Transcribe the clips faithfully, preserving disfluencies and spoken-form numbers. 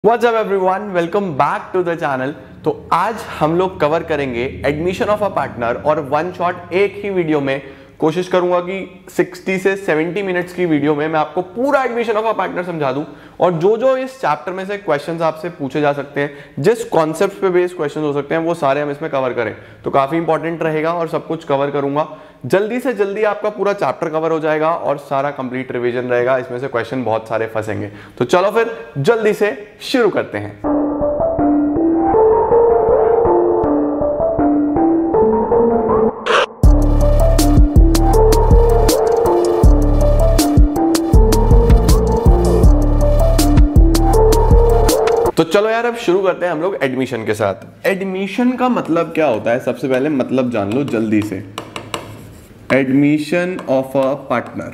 What's up everyone? Welcome back to the channel। तो आज हम लोग कवर करेंगे एडमिशन ऑफ अ पार्टनर और वन शॉट एक ही वीडियो में कोशिश करूंगा कि साठ से सत्तर मिनट्स की वीडियो में मैं आपको पूरा एडमिशन ऑफ अ पार्टनर समझा दूं और जो जो इस चैप्टर में से क्वेश्चंस आपसे पूछे जा सकते हैं, जिस कॉन्सेप्ट पे बेस्ड क्वेश्चंस हो सकते हैं, वो सारे हम इसमें कवर करें तो काफी इंपॉर्टेंट रहेगा और सब कुछ कवर करूंगा। जल्दी से जल्दी आपका पूरा चैप्टर कवर हो जाएगा और सारा कंप्लीट रिवीजन रहेगा। इसमें से क्वेश्चन बहुत सारे फंसेंगे, तो चलो फिर जल्दी से शुरू करते हैं। तो चलो यार, अब शुरू करते हैं हम लोग एडमिशन के साथ। एडमिशन का मतलब क्या होता है, सबसे पहले मतलब जान लो जल्दी से। एडमिशन ऑफ अ पार्टनर,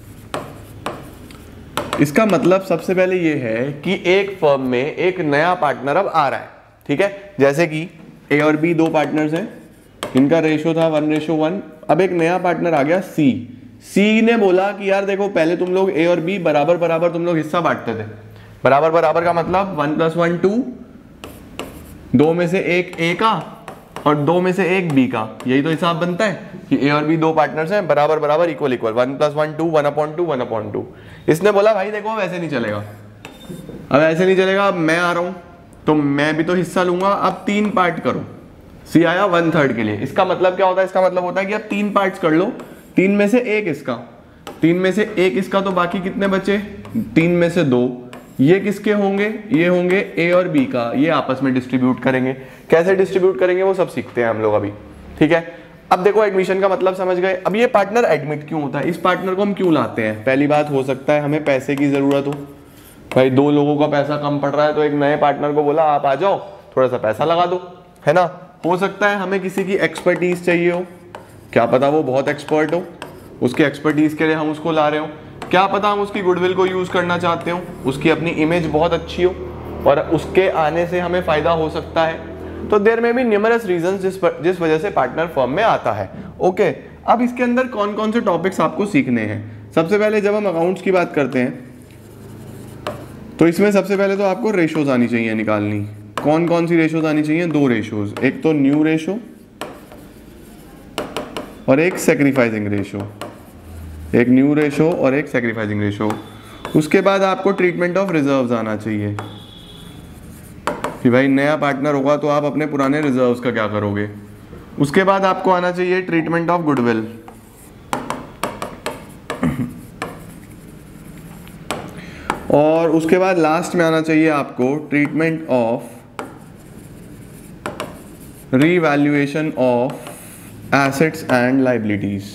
इसका मतलब सबसे पहले ये है कि एक फर्म में एक नया पार्टनर अब आ रहा है। ठीक है, जैसे कि ए और बी दो पार्टनर्स हैं, इनका रेशो था वन रेशो वन। अब एक नया पार्टनर आ गया सी। सी ने बोला कि यार देखो, पहले तुम लोग ए और बी बराबर बराबर तुम लोग हिस्सा बांटते थे। बराबर बराबर का मतलब वन प्लस वन टू, दो में से एक ए का और दो में से एक बी का। यही तो हिसाब बनता है कि ए और बी दो पार्टनर्स हैं, बराबर बराबर equal equal, one plus one two, one upon two, one upon two. इसने बोला भाई देखो अब ऐसे नहीं चलेगा, अब ऐसे नहीं चलेगा, अब मैं आ रहा हूं तो मैं भी तो हिस्सा लूंगा, अब तीन पार्ट करो। सी आया वन थर्ड के लिए। इसका मतलब क्या होता है? इसका मतलब होता है कि अब तीन पार्ट्स कर लो, तीन में से एक इसका, तीन में से एक इसका, तो बाकी कितने बचे? तीन में से दो। ये किसके होंगे? ये होंगे ए और बी का। ये आपस में डिस्ट्रीब्यूट करेंगे। कैसे डिस्ट्रीब्यूट करेंगे वो सब सीखते हैं हम लोग अभी। ठीक है, अब देखो एडमिशन का मतलब समझ गए। अब ये पार्टनर एडमिट क्यों होता है, इस पार्टनर को हम क्यों लाते हैं? पहली बात, हो सकता है हमें पैसे की जरूरत हो, भाई दो लोगों का पैसा कम पड़ रहा है तो एक नए पार्टनर को बोला आप आ जाओ, थोड़ा सा पैसा लगा दो, है ना। हो सकता है हमें किसी की एक्सपर्टीज चाहिए हो, क्या पता वो बहुत एक्सपर्ट हो, उसके एक्सपर्टीज के लिए हम उसको ला रहे हो। क्या पता हम उसकी गुडविल को यूज करना चाहते हो, उसकी अपनी इमेज बहुत अच्छी हो और उसके आने से हमें फायदा हो सकता है। तो देयर में भी न्यूमरस रीजंस जिस जिस वजह से पार्टनर फर्म में आता है। ओके, अब इसके अंदर कौन कौन से टॉपिक्स आपको सीखने हैं? सबसे पहले जब हम अकाउंट्स की बात करते हैं तो इसमें सबसे पहले तो आपको रेशोज आनी चाहिए निकालनी। कौन कौन सी रेशोज आनी चाहिए? दो रेशोज, एक तो न्यू रेशो और एक सेक्रीफाइसिंग रेशो। एक न्यू रेशो और एक सेक्रीफाइसिंग रेशो। उसके बाद आपको ट्रीटमेंट ऑफ रिजर्व्स आना चाहिए कि भाई नया पार्टनर होगा तो आप अपने पुराने रिजर्व्स का क्या करोगे। उसके बाद आपको आना चाहिए ट्रीटमेंट ऑफ गुडविल। और उसके बाद लास्ट में आना चाहिए आपको treatment of revaluation of assets and liabilities.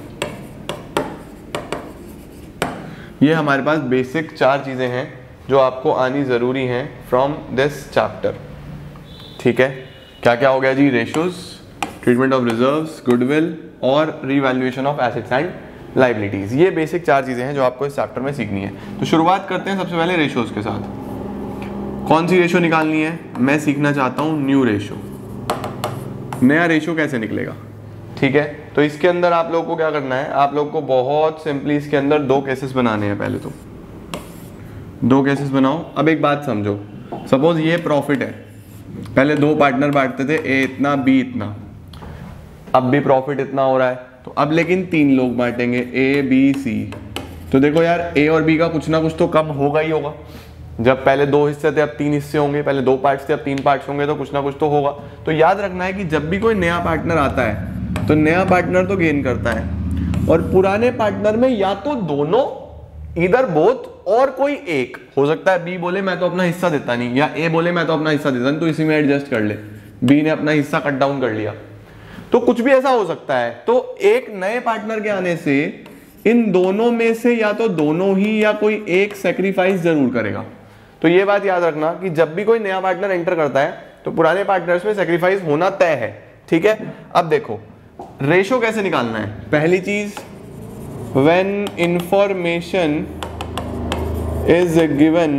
ये हमारे पास बेसिक चार चीजें हैं जो आपको आनी जरूरी हैं फ्रॉम दिस चैप्टर। ठीक है, क्या क्या हो गया जी? Ratios, treatment of reserves, goodwill और revaluation of assets and liabilities. ये बेसिक चार चीजें हैं जो आपको इस चैप्टर में सीखनी है। तो शुरुआत करते हैं सबसे पहले रेशोज के साथ। कौन सी रेशो निकालनी है? मैं सीखना चाहता हूं न्यू रेशो। नया रेशो कैसे निकलेगा? ठीक है, तो इसके अंदर आप लोगों को क्या करना है? आप लोग को बहुत सिंपली इसके अंदर दो केसेस बनाने हैं। पहले तो दो केसेस बनाओ। अब एक बात समझो, सपोज ये प्रॉफिट है, पहले दो पार्टनर बांटते थे, ए इतना बी इतना, अब भी प्रॉफिट इतना हो रहा है, तो अब लेकिन तीन लोग बांटेंगे, ए बी सी। तो देखो यार, ए और बी का कुछ ना कुछ तो कम होगा ही होगा। जब पहले दो हिस्से थे अब तीन हिस्से होंगे, पहले दो पार्ट्स थे अब तीन पार्ट्स होंगे, तो कुछ ना कुछ तो होगा। तो याद रखना है कि जब भी कोई नया पार्टनर आता है तो नया पार्टनर तो गेन करता है और पुराने पार्टनर में या तो दोनों, इधर बोथ, और कोई एक हो सकता है। बी बोले मैं तो अपना हिस्सा देता नहीं, या ए बोले मैं तो अपना हिस्सा देता नहीं, तो इसी में एडजस्ट कर ले, बी ने अपना हिस्सा कट डाउन कर लिया, तो कुछ भी ऐसा हो सकता है। तो एक नए पार्टनर के आने से इन दोनों में से या तो दोनों ही या कोई एक सेक्रीफाइस जरूर करेगा। तो ये बात याद रखना कि जब भी कोई नया पार्टनर एंटर करता है तो पुराने पार्टनर्स में सेक्रीफाइस होना तय है। ठीक है, अब देखो रेशो कैसे निकालना है। पहली चीज, when information is given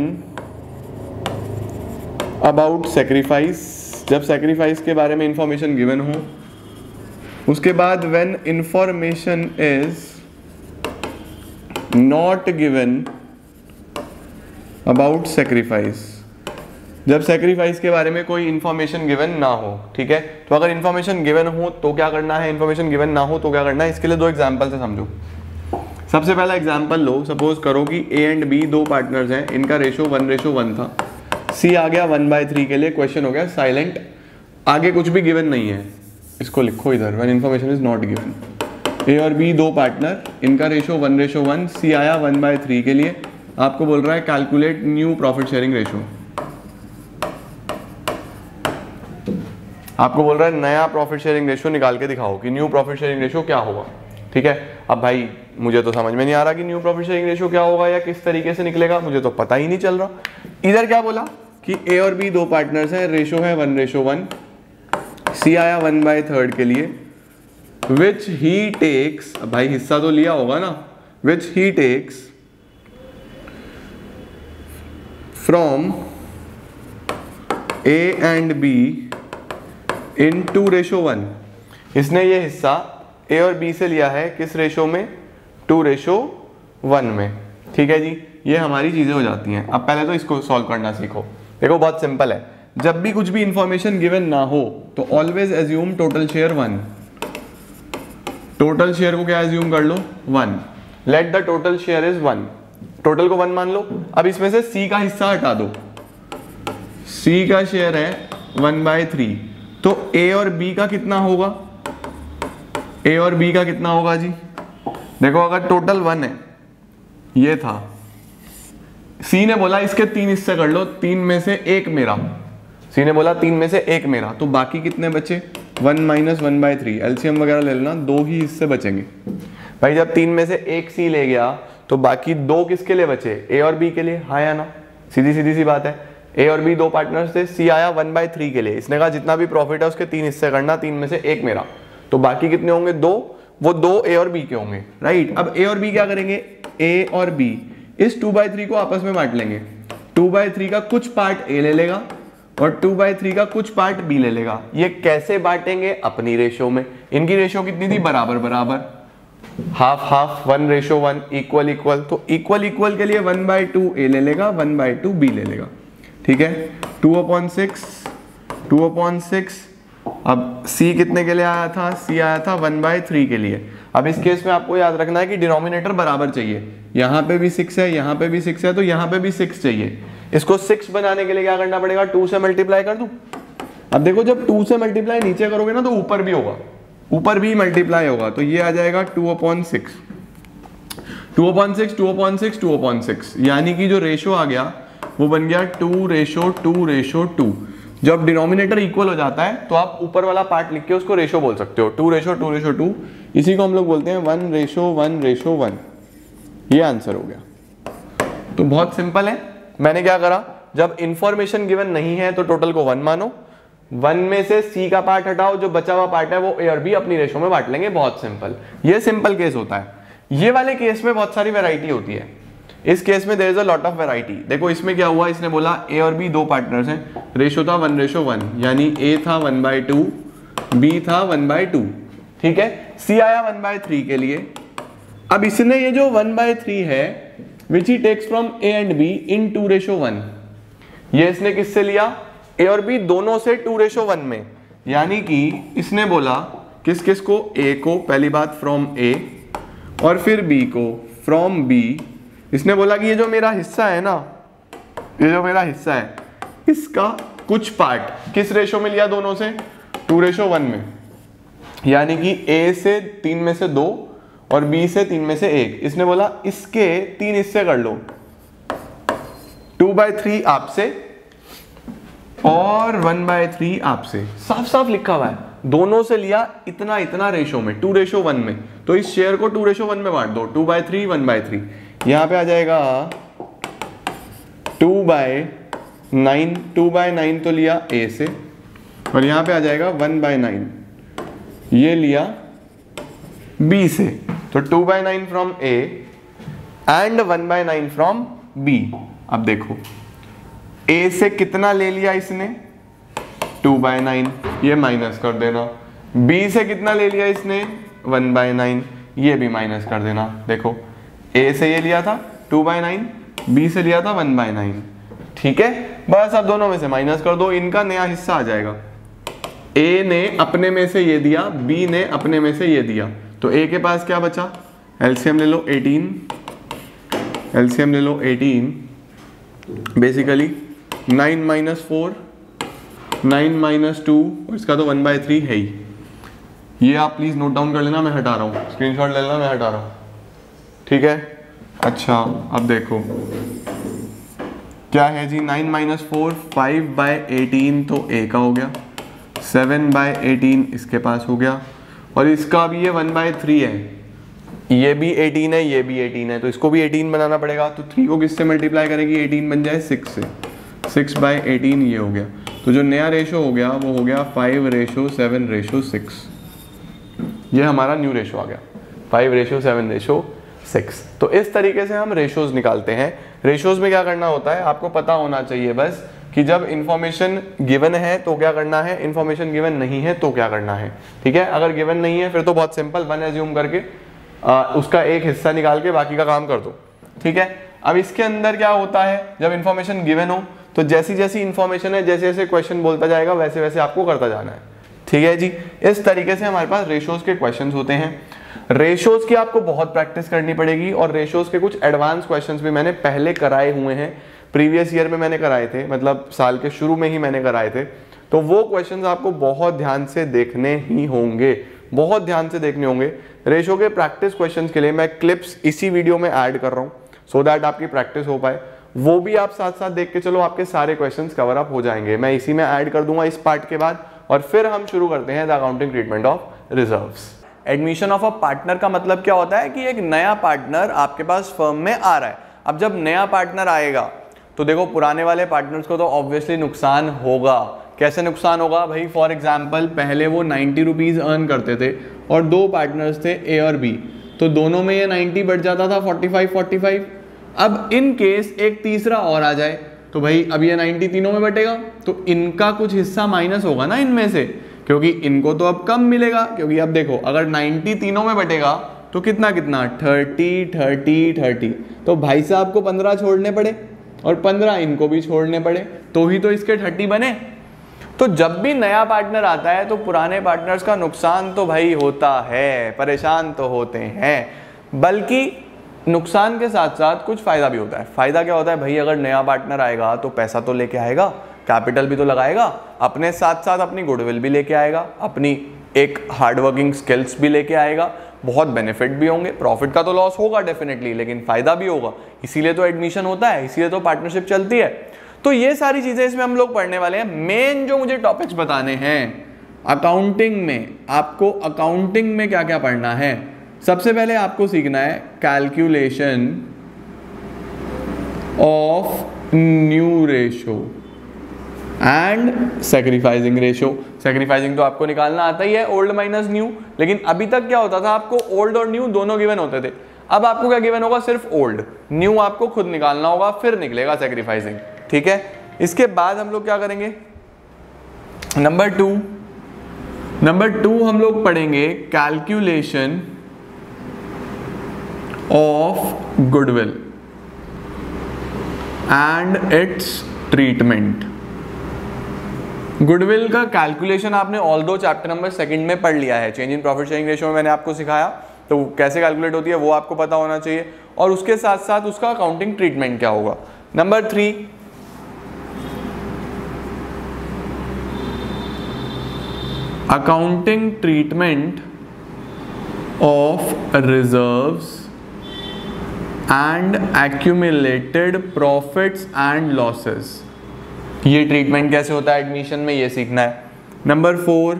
about sacrifice, जब सेक्रीफाइस के बारे में इंफॉर्मेशन गिवन हो। उसके बाद when information is not given about sacrifice, जब सेक्रीफाइस के बारे में कोई इन्फॉर्मेशन गिवन ना हो, ठीक है। तो अगर इन्फॉर्मेशन गिवन हो तो क्या करना है, इन्फॉर्मेशन गिवन ना हो तो क्या करना है, इसके लिए दो एग्जाम्पल से समझो। सबसे पहला एग्जाम्पल लो, सपोज करो कि ए एंड बी दो पार्टनर्स हैं, इनका रेशो वन रेशो वन था, सी आ गया वन बाय थ्री के लिए, क्वेश्चन हो गया साइलेंट, आगे कुछ भी गिवन नहीं है, इसको लिखो इधर, when information is not given. A और बी दो पार्टनर, इनका ratio one ratio one, C आया वन बाय थ्री के लिए, आपको बोल रहा है calculate new profit sharing ratio, आपको बोल रहा है नया प्रॉफिट शेयरिंग रेशो निकाल के दिखाओ कि न्यू प्रॉफिट शेयरिंग रेशो क्या होगा, ठीक है। अब भाई मुझे तो समझ में नहीं आ रहा कि न्यू प्रॉफिट शेयरिंग रेशो क्या होगा या किस तरीके से निकलेगा, मुझे तो पता ही नहीं चल रहा। इधर क्या बोला कि ए और बी दो पार्टनर्स हैं, रेशो है वन रेशो वन, सी आया वन बाय थर्ड के लिए, विच ही टेक्स, भाई हिस्सा तो लिया होगा ना, which he takes from A and B in two ratio one, इसने ये हिस्सा ए और बी से लिया है किस रेशो में, टू रेशो वन में, ठीक है जी। ये हमारी चीजें हो जाती हैं। अब पहले तो इसको सॉल्व करना सीखो। देखो बहुत सिंपल है, जब भी कुछ भी इंफॉर्मेशन गिवन ना हो तो always assume total share one, total share को क्या एज्यूम कर लो, one, let the total share is one, total को वन मान लो। अब इसमें से सी का हिस्सा हटा दो, सी का शेयर है वन बाय थ्री, तो ए और बी का कितना होगा, ए और बी का कितना होगा जी, देखो अगर टोटल वन है, ये था, सी ने बोला इसके तीन हिस्से कर लो, तीन में से एक मेरा, सी ने बोला तीन में से एक मेरा, तो बाकी कितने बचे, one minus one by three, LCM वगैरह ले लेना, दो ही हिस्से बचेंगे। भाई जब तीन में से एक सी ले गया तो बाकी दो किसके लिए बचे, ए और बी के लिए, हाँ या ना, सीधी सीधी सी बात है। ए और बी दो पार्टनर्स थे, सी आया वन बाय थ्री के लिए, इसने कहा जितना भी प्रॉफिट है उसके तीन हिस्से करना, तीन में से एक मेरा, तो बाकी कितने होंगे, दो, वो दो ए और बी के होंगे, राइट। अब ए और बी क्या करेंगे, ए और बी इस टू बाय थ्री को आपस में बांट लेंगे, टू बाय थ्री का कुछ पार्ट ए ले लेगा और टू बाय थ्री का कुछ पार्ट बी ले लेगा। ये कैसे बांटेंगे, अपनी रेशो में, इनकी रेशो कितनी थी, बराबर बराबर, half half, one ratio one, equal equal, तो इक्वल इक्वल के लिए वन बाय टू ए ले लेगा, वन बाय टू बी ले लेगा, ठीक है। Two upon six, two upon six, अब c कितने के लिए आया था, c आया था वन बाय थ्री के लिए। अब इस केस में आपको याद रखना है कि डिनोमिनेटर बराबर चाहिए, यहाँ पे भी सिक्स है, यहाँ पे भी सिक्स है, तो यहाँ पे भी सिक्स चाहिए। इसको सिक्स बनाने के लिए क्या करना पड़ेगा, टू से मल्टीप्लाई कर दूं। अब देखो जब टू से मल्टीप्लाई नीचे करोगे ना तो ऊपर भी होगा, ऊपर भी मल्टीप्लाई होगा, तो ये आ जाएगा two upon six, two upon six, two upon six, two upon six, यानी कि जो रेशो आ गया वो बन गया two ratio two ratio two. जब डिनोमिनेटर इक्वल हो जाता है तो आप ऊपर वाला पार्ट लिख के उसको रेशो बोल सकते हो, two ratio two ratio two, इसी को हम लोग बोलते हैं one ratio one ratio one. ये आंसर हो गया। तो बहुत सिंपल है। मैंने क्या करा, जब इंफॉर्मेशन गिवन नहीं है तो टोटल को वन मानो, वन में से सी का पार्ट हटाओ, जो बचा हुआ पार्ट है वो ए और बी अपनी रेशो में बांट लेंगे। बहुत सिंपल, ये सिंपल केस होता है। ये वाले केस में बहुत सारी वैरायटी होती है। इस केस में there is a lot of variety. देखो इसमें क्या हुआ, इसने बोला ए और बी दो पार्टनर्स हैं, रेशो था वन रेशो वन, यानी ए था वन बाय टू, बी था वन बाय टू, ठीक है। सी आया वन बाय थ्री के लिए। अब इसने ये जो वन बाय थ्री है which he takes from A and B in two ratio one, ये इसने किससे लिया, ए और बी दोनों से टू रेशो वन में, यानी कि इसने बोला किस किस को, ए को पहली बात फ्रॉम ए और फिर बी को फ्रॉम बी। इसने बोला कि ये जो मेरा हिस्सा है ना, ये जो मेरा हिस्सा है इसका कुछ पार्ट किस रेशो में लिया, दोनों से टू रेशो वन में, यानी कि ए से तीन में से दो और बी से तीन में से एक। इसने बोला इसके तीन हिस्से कर लो, टू बाय थ्री आपसे और वन बाय थ्री आपसे। साफ साफ लिखा हुआ है, दोनों से लिया इतना इतना रेशो में, टू रेशो वन में। तो इस शेयर को टू रेशो वन में बांट दो, two by three one by three. यहां पे आ जाएगा two by nine, two by nine तो लिया ए से, और यहां पे आ जाएगा वन बाय नाइन, ये लिया बी से। तो two by nine from A and one by nine from B. अब देखो ए से कितना ले लिया इसने, टू बाय नाइन, ये माइनस कर देना। बी से कितना ले लिया इसने, वन बाय नाइन, ये भी माइनस कर देना। देखो ए से ये लिया था टू बाय नाइन, बी से लिया था वन बाय नाइन, ठीक है। बस अब दोनों में से माइनस कर दो, इनका नया हिस्सा आ जाएगा। ए ने अपने में से ये दिया, बी ने अपने में से ये दिया, तो ए के पास क्या बचा, एलसीएम ले लो अठारह, एलसीएम ले लो अठारह, basically nine minus four, nine minus two, और इसका तो वन बाई थ्री है ही। ये आप प्लीज नोट डाउन कर लेना, मैं हटा रहा हूँ, स्क्रीनशॉट ले लेना, मैं हटा रहा हूँ, ठीक है। अच्छा अब देखो क्या है जी, nine minus four, five by eighteen तो ए का हो गया, सेवन बाय एटीन इसके पास हो गया, और इसका भी ये वन बाय थ्री है, ये भी एटीन है, ये भी एटीन है, तो इसको भी एटीन बनाना पड़ेगा। तो थ्री को किससे मल्टीप्लाई करेगी, एटीन बन जाए सिक्स से, सिक्स बाय एटीन ये हो गया। तो जो नया रेशो हो गया वो हो गया five ratio seven ratio six, ये हमारा न्यू रेशो आ गया, five ratio seven ratio six. तो इस तरीके से हम रेशोज निकालते हैं। रेशोज में क्या करना होता है आपको पता होना चाहिए बस, कि जब इंफॉर्मेशन गिवन है तो क्या करना है, इंफॉर्मेशन गिवन नहीं है तो क्या करना है, ठीक है। अगर गिवन नहीं है फिर तो बहुत सिंपल, वन एज्यूम करके आ, उसका एक हिस्सा निकाल के बाकी का काम कर दो, ठीक है। अब इसके अंदर क्या होता है, जब इंफॉर्मेशन गिवन हो तो जैसी जैसी इंफॉर्मेशन है, जैसे जैसे क्वेश्चन बोलता जाएगा वैसे वैसे आपको करता जाना है, ठीक है जी। इस तरीके से हमारे पास रेशोज के क्वेश्चंस होते हैं। रेशोज की आपको बहुत प्रैक्टिस करनी पड़ेगी, और रेशोज के कुछ एडवांस क्वेश्चंस भी मैंने पहले कराए हुए हैं, प्रीवियस ईयर में मैंने कराए थे, मतलब साल के शुरू में ही मैंने कराए थे। तो वो क्वेश्चंस आपको बहुत ध्यान से देखने ही होंगे, बहुत ध्यान से देखने होंगे। रेशो के प्रैक्टिस क्वेश्चंस के लिए मैं क्लिप्स इसी वीडियो में ऐड कर रहा हूँ, सो दैट आपकी प्रैक्टिस हो पाए। वो भी आप साथ साथ देख के चलो, आपके सारे क्वेश्चंस कवर अप हो जाएंगे। मैं इसी में ऐड कर दूंगा इस पार्ट के बाद, और फिर हम शुरू करते हैं the accounting treatment of reserves. Admission of a partner का मतलब क्या होता है कि एक नया पार्टनर आपके पास फर्म में आ रहा है। अब जब नया पार्टनर आएगा तो देखो पुराने वाले पार्टनर्स को तो ऑब्वियसली नुकसान होगा। कैसे नुकसान होगा भाई, फॉर एग्जाम्पल पहले वो नाइन्टी रुपीज अर्न करते थे और दो पार्टनर्स थे ए और बी, तो दोनों में ये नाइन्टी बढ़ जाता था फोर्टी फाइव फोर्टी फाइव। अब इन केस एक तीसरा और आ जाए तो भाई अब ये नाइन्टी तीनों में बटेगा, तो इनका कुछ हिस्सा माइनस होगा ना इनमें से, क्योंकि इनको तो अब कम मिलेगा। क्योंकि अब देखो अगर नाइन्टी तीनों में बटेगा तो कितना कितना थर्टी थर्टी थर्टी, तो भाई साहब को पंद्रह छोड़ने पड़े और पंद्रह इनको भी छोड़ने पड़े, तो ही तो इसके थर्टी बने। तो जब भी नया पार्टनर आता है तो पुराने पार्टनर्स का नुकसान तो भाई होता है, परेशान तो होते हैं, बल्कि नुकसान के साथ साथ कुछ फायदा भी होता है। फायदा क्या होता है भाई, अगर नया पार्टनर आएगा तो पैसा तो लेके आएगा, कैपिटल भी तो लगाएगा, अपने साथ साथ अपनी गुडविल भी लेके आएगा, अपनी एक हार्डवर्किंग स्किल्स भी लेके आएगा, बहुत बेनिफिट भी होंगे। प्रॉफिट का तो लॉस होगा डेफिनेटली, लेकिन फायदा भी होगा, इसीलिए तो एडमिशन होता है, इसीलिए तो पार्टनरशिप चलती है। तो ये सारी चीजें इसमें हम लोग पढ़ने वाले हैं। मेन जो मुझे टॉपिक्स बताने हैं अकाउंटिंग में, आपको अकाउंटिंग में क्या क्या पढ़ना है, सबसे पहले आपको सीखना है calculation of new ratio and sacrificing ratio. Sacrificing तो आपको निकालना आता ही है, ओल्ड माइनस न्यू, लेकिन अभी तक क्या होता था, आपको ओल्ड और न्यू दोनों गिवन होते थे। अब आपको क्या गिवन होगा, सिर्फ ओल्ड, न्यू आपको खुद निकालना होगा, फिर निकलेगा सैक्रिफाइसिंग, ठीक है। इसके बाद हम लोग क्या करेंगे, नंबर टू नंबर टू हम लोग पढ़ेंगे calculation of goodwill and its treatment. Goodwill का कैलकुलेशन आपने already chapter number second में पढ़ लिया है, change in profit sharing ratio में मैंने आपको सिखाया, तो कैसे कैलकुलेट होती है वो आपको पता होना चाहिए, और उसके साथ साथ उसका अकाउंटिंग ट्रीटमेंट क्या होगा। Number three, accounting treatment of reserves and accumulated profits and losses. ये ट्रीटमेंट कैसे होता है एडमिशन में, ये सीखना है। Number four,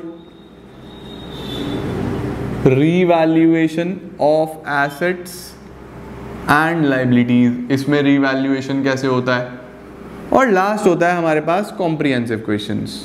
revaluation of assets and liabilities, इसमें रीवैल्यूएशन कैसे होता है। और लास्ट होता है हमारे पास कॉम्प्रिहेंसिव क्वेश्चंस।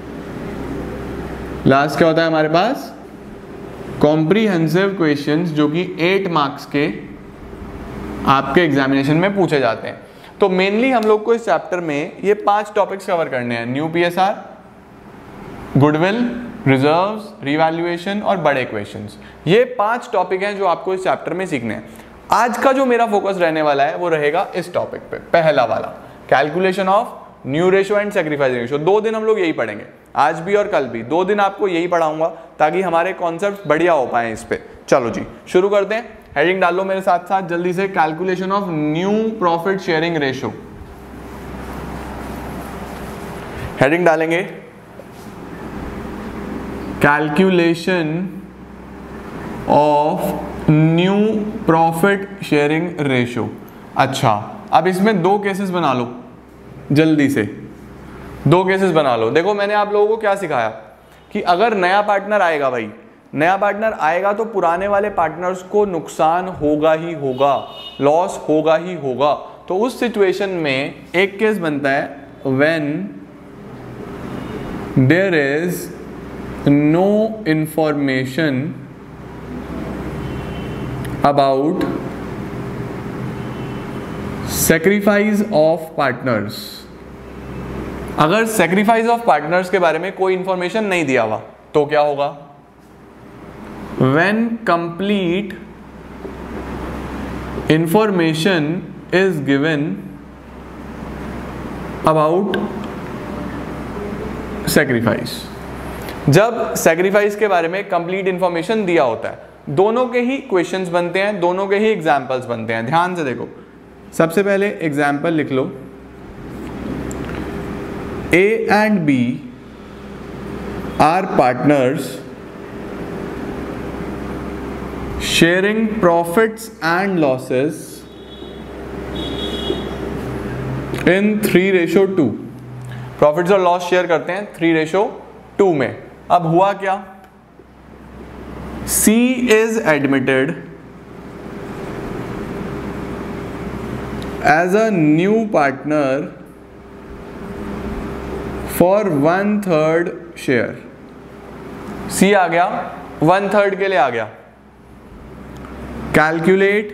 लास्ट क्या होता है हमारे पास, कॉम्प्रिहेंसिव क्वेश्चंस, जो कि एट मार्क्स के आपके एग्जामिनेशन में पूछे जाते हैं। तो मेनली हम लोग को इस चैप्टर में ये पांच टॉपिक्स कवर करने हैं, new PSR, goodwill, reserves, revaluation और बड़े क्वेश्चंस। ये पांच टॉपिक हैं जो आपको इस चैप्टर में सीखने हैं। आज का जो मेरा फोकस रहने वाला है वो रहेगा इस टॉपिक पे, पहला वाला calculation of new ratio and sacrificing ratio. दो दिन हम लोग यही पढ़ेंगे, आज भी और कल भी, दो दिन आपको यही पढ़ाऊंगा ताकि हमारे कॉन्सेप्ट बढ़िया हो पाए इस पे। चलो जी शुरू करते हैं, हेडिंग डाल लो मेरे साथ साथ जल्दी से, calculation of new profit sharing ratio. Heading डालेंगे calculation of new profit sharing ratio. अच्छा, अब इसमें दो केसेस बना लो जल्दी से, दो केसेस बना लो। देखो मैंने आप लोगों को क्या सिखाया कि अगर नया पार्टनर आएगा भाई, नया पार्टनर आएगा तो पुराने वाले पार्टनर्स को नुकसान होगा ही होगा, लॉस होगा ही होगा। तो उस सिचुएशन में एक केस बनता है when there is no information about sacrifice of partners. अगर सैक्रिफाइस ऑफ पार्टनर्स के बारे में कोई इंफॉर्मेशन नहीं दिया हुआ तो क्या होगा? When complete information is given about sacrifice. जब सैक्रिफाइस के बारे में कंप्लीट इंफॉर्मेशन दिया होता है, दोनों के ही क्वेश्चंस बनते हैं, दोनों के ही एग्जाम्पल्स बनते हैं। ध्यान से देखो, सबसे पहले एग्जाम्पल लिख लो, A and B are partners sharing profits and losses in three ratio two। Profits और लॉस शेयर करते हैं थ्री रेशो टू में। अब हुआ क्या? C is admitted as a new partner for one third share। C आ गया, one third के लिए आ गया। Calculate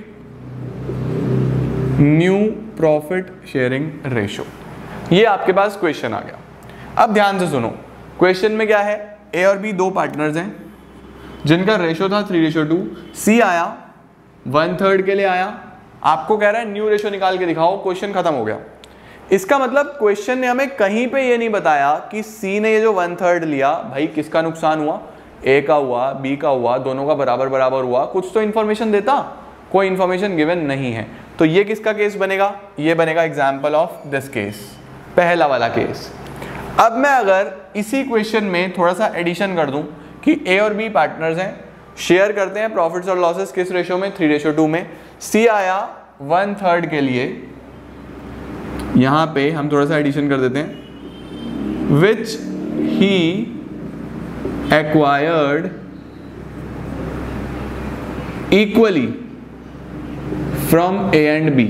new profit sharing ratio. ये आपके पास क्वेश्चन आ गया। अब ध्यान से सुनो, क्वेश्चन में क्या है? ए और बी दो पार्टनर्स हैं जिनका रेशो था थ्री रेशो टू। सी आया, वन थर्ड के लिए आया, आपको कह रहा है न्यू रेशो निकाल के दिखाओ। क्वेश्चन खत्म हो गया। इसका मतलब क्वेश्चन ने हमें कहीं पे ये नहीं बताया कि सी ने ये जो वन थर्ड लिया, भाई किसका नुकसान हुआ? ए का हुआ, बी का हुआ, दोनों का बराबर बराबर हुआ। कुछ तो इन्फॉर्मेशन देता, कोई इन्फॉर्मेशन गिवन नहीं है। तो ये किसका केस बनेगा? ये बनेगा एग्जाम्पल ऑफ दिस केस, पहला वाला केस। अब मैं अगर इसी क्वेश्चन में थोड़ा सा एडिशन कर दूं कि ए और बी पार्टनर्स हैं, शेयर करते हैं प्रॉफिट्स और लॉसेस किस रेशो में? थ्री रेशो टू में। सी आया वन थर्ड के लिए, यहां पे हम थोड़ा सा एडिशन कर देते हैं, which he acquired equally from A and B.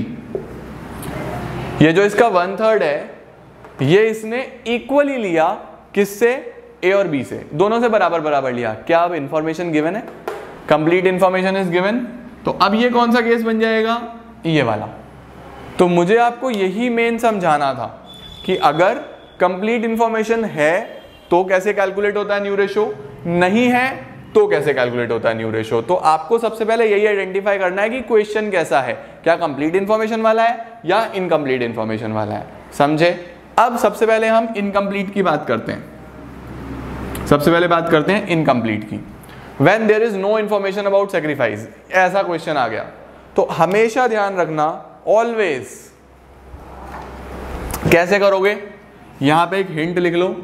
ये जो इसका वन थर्ड है, ये इसने इक्वली लिया किससे? ए और बी से, दोनों से बराबर बराबर लिया। क्या अब इंफॉर्मेशन गिवन है? Complete information is given. तो अब ये कौन सा केस बन जाएगा? ये वाला। तो मुझे आपको यही मेन समझाना था कि अगर कंप्लीट इंफॉर्मेशन है तो कैसे कैलकुलेट होता है न्यू रेशो, नहीं है तो कैसे कैलकुलेट होता है न्यू रेशो। तो आपको सबसे पहले यही आइडेंटिफाई करना है कि क्वेश्चन कैसा है, क्या कंप्लीट इंफॉर्मेशन वाला है या इनकम्प्लीट इंफॉर्मेशन वाला है। समझे? अब सबसे पहले हम इनकम्प्लीट की बात करते हैं। सबसे पहले बात करते हैं इनकम्प्लीट की। When there is no information about sacrifice, ऐसा क्वेश्चन आ गया तो हमेशा ध्यान रखना, ऑलवेज कैसे करोगे? यहां पे एक हिंट लिख लो,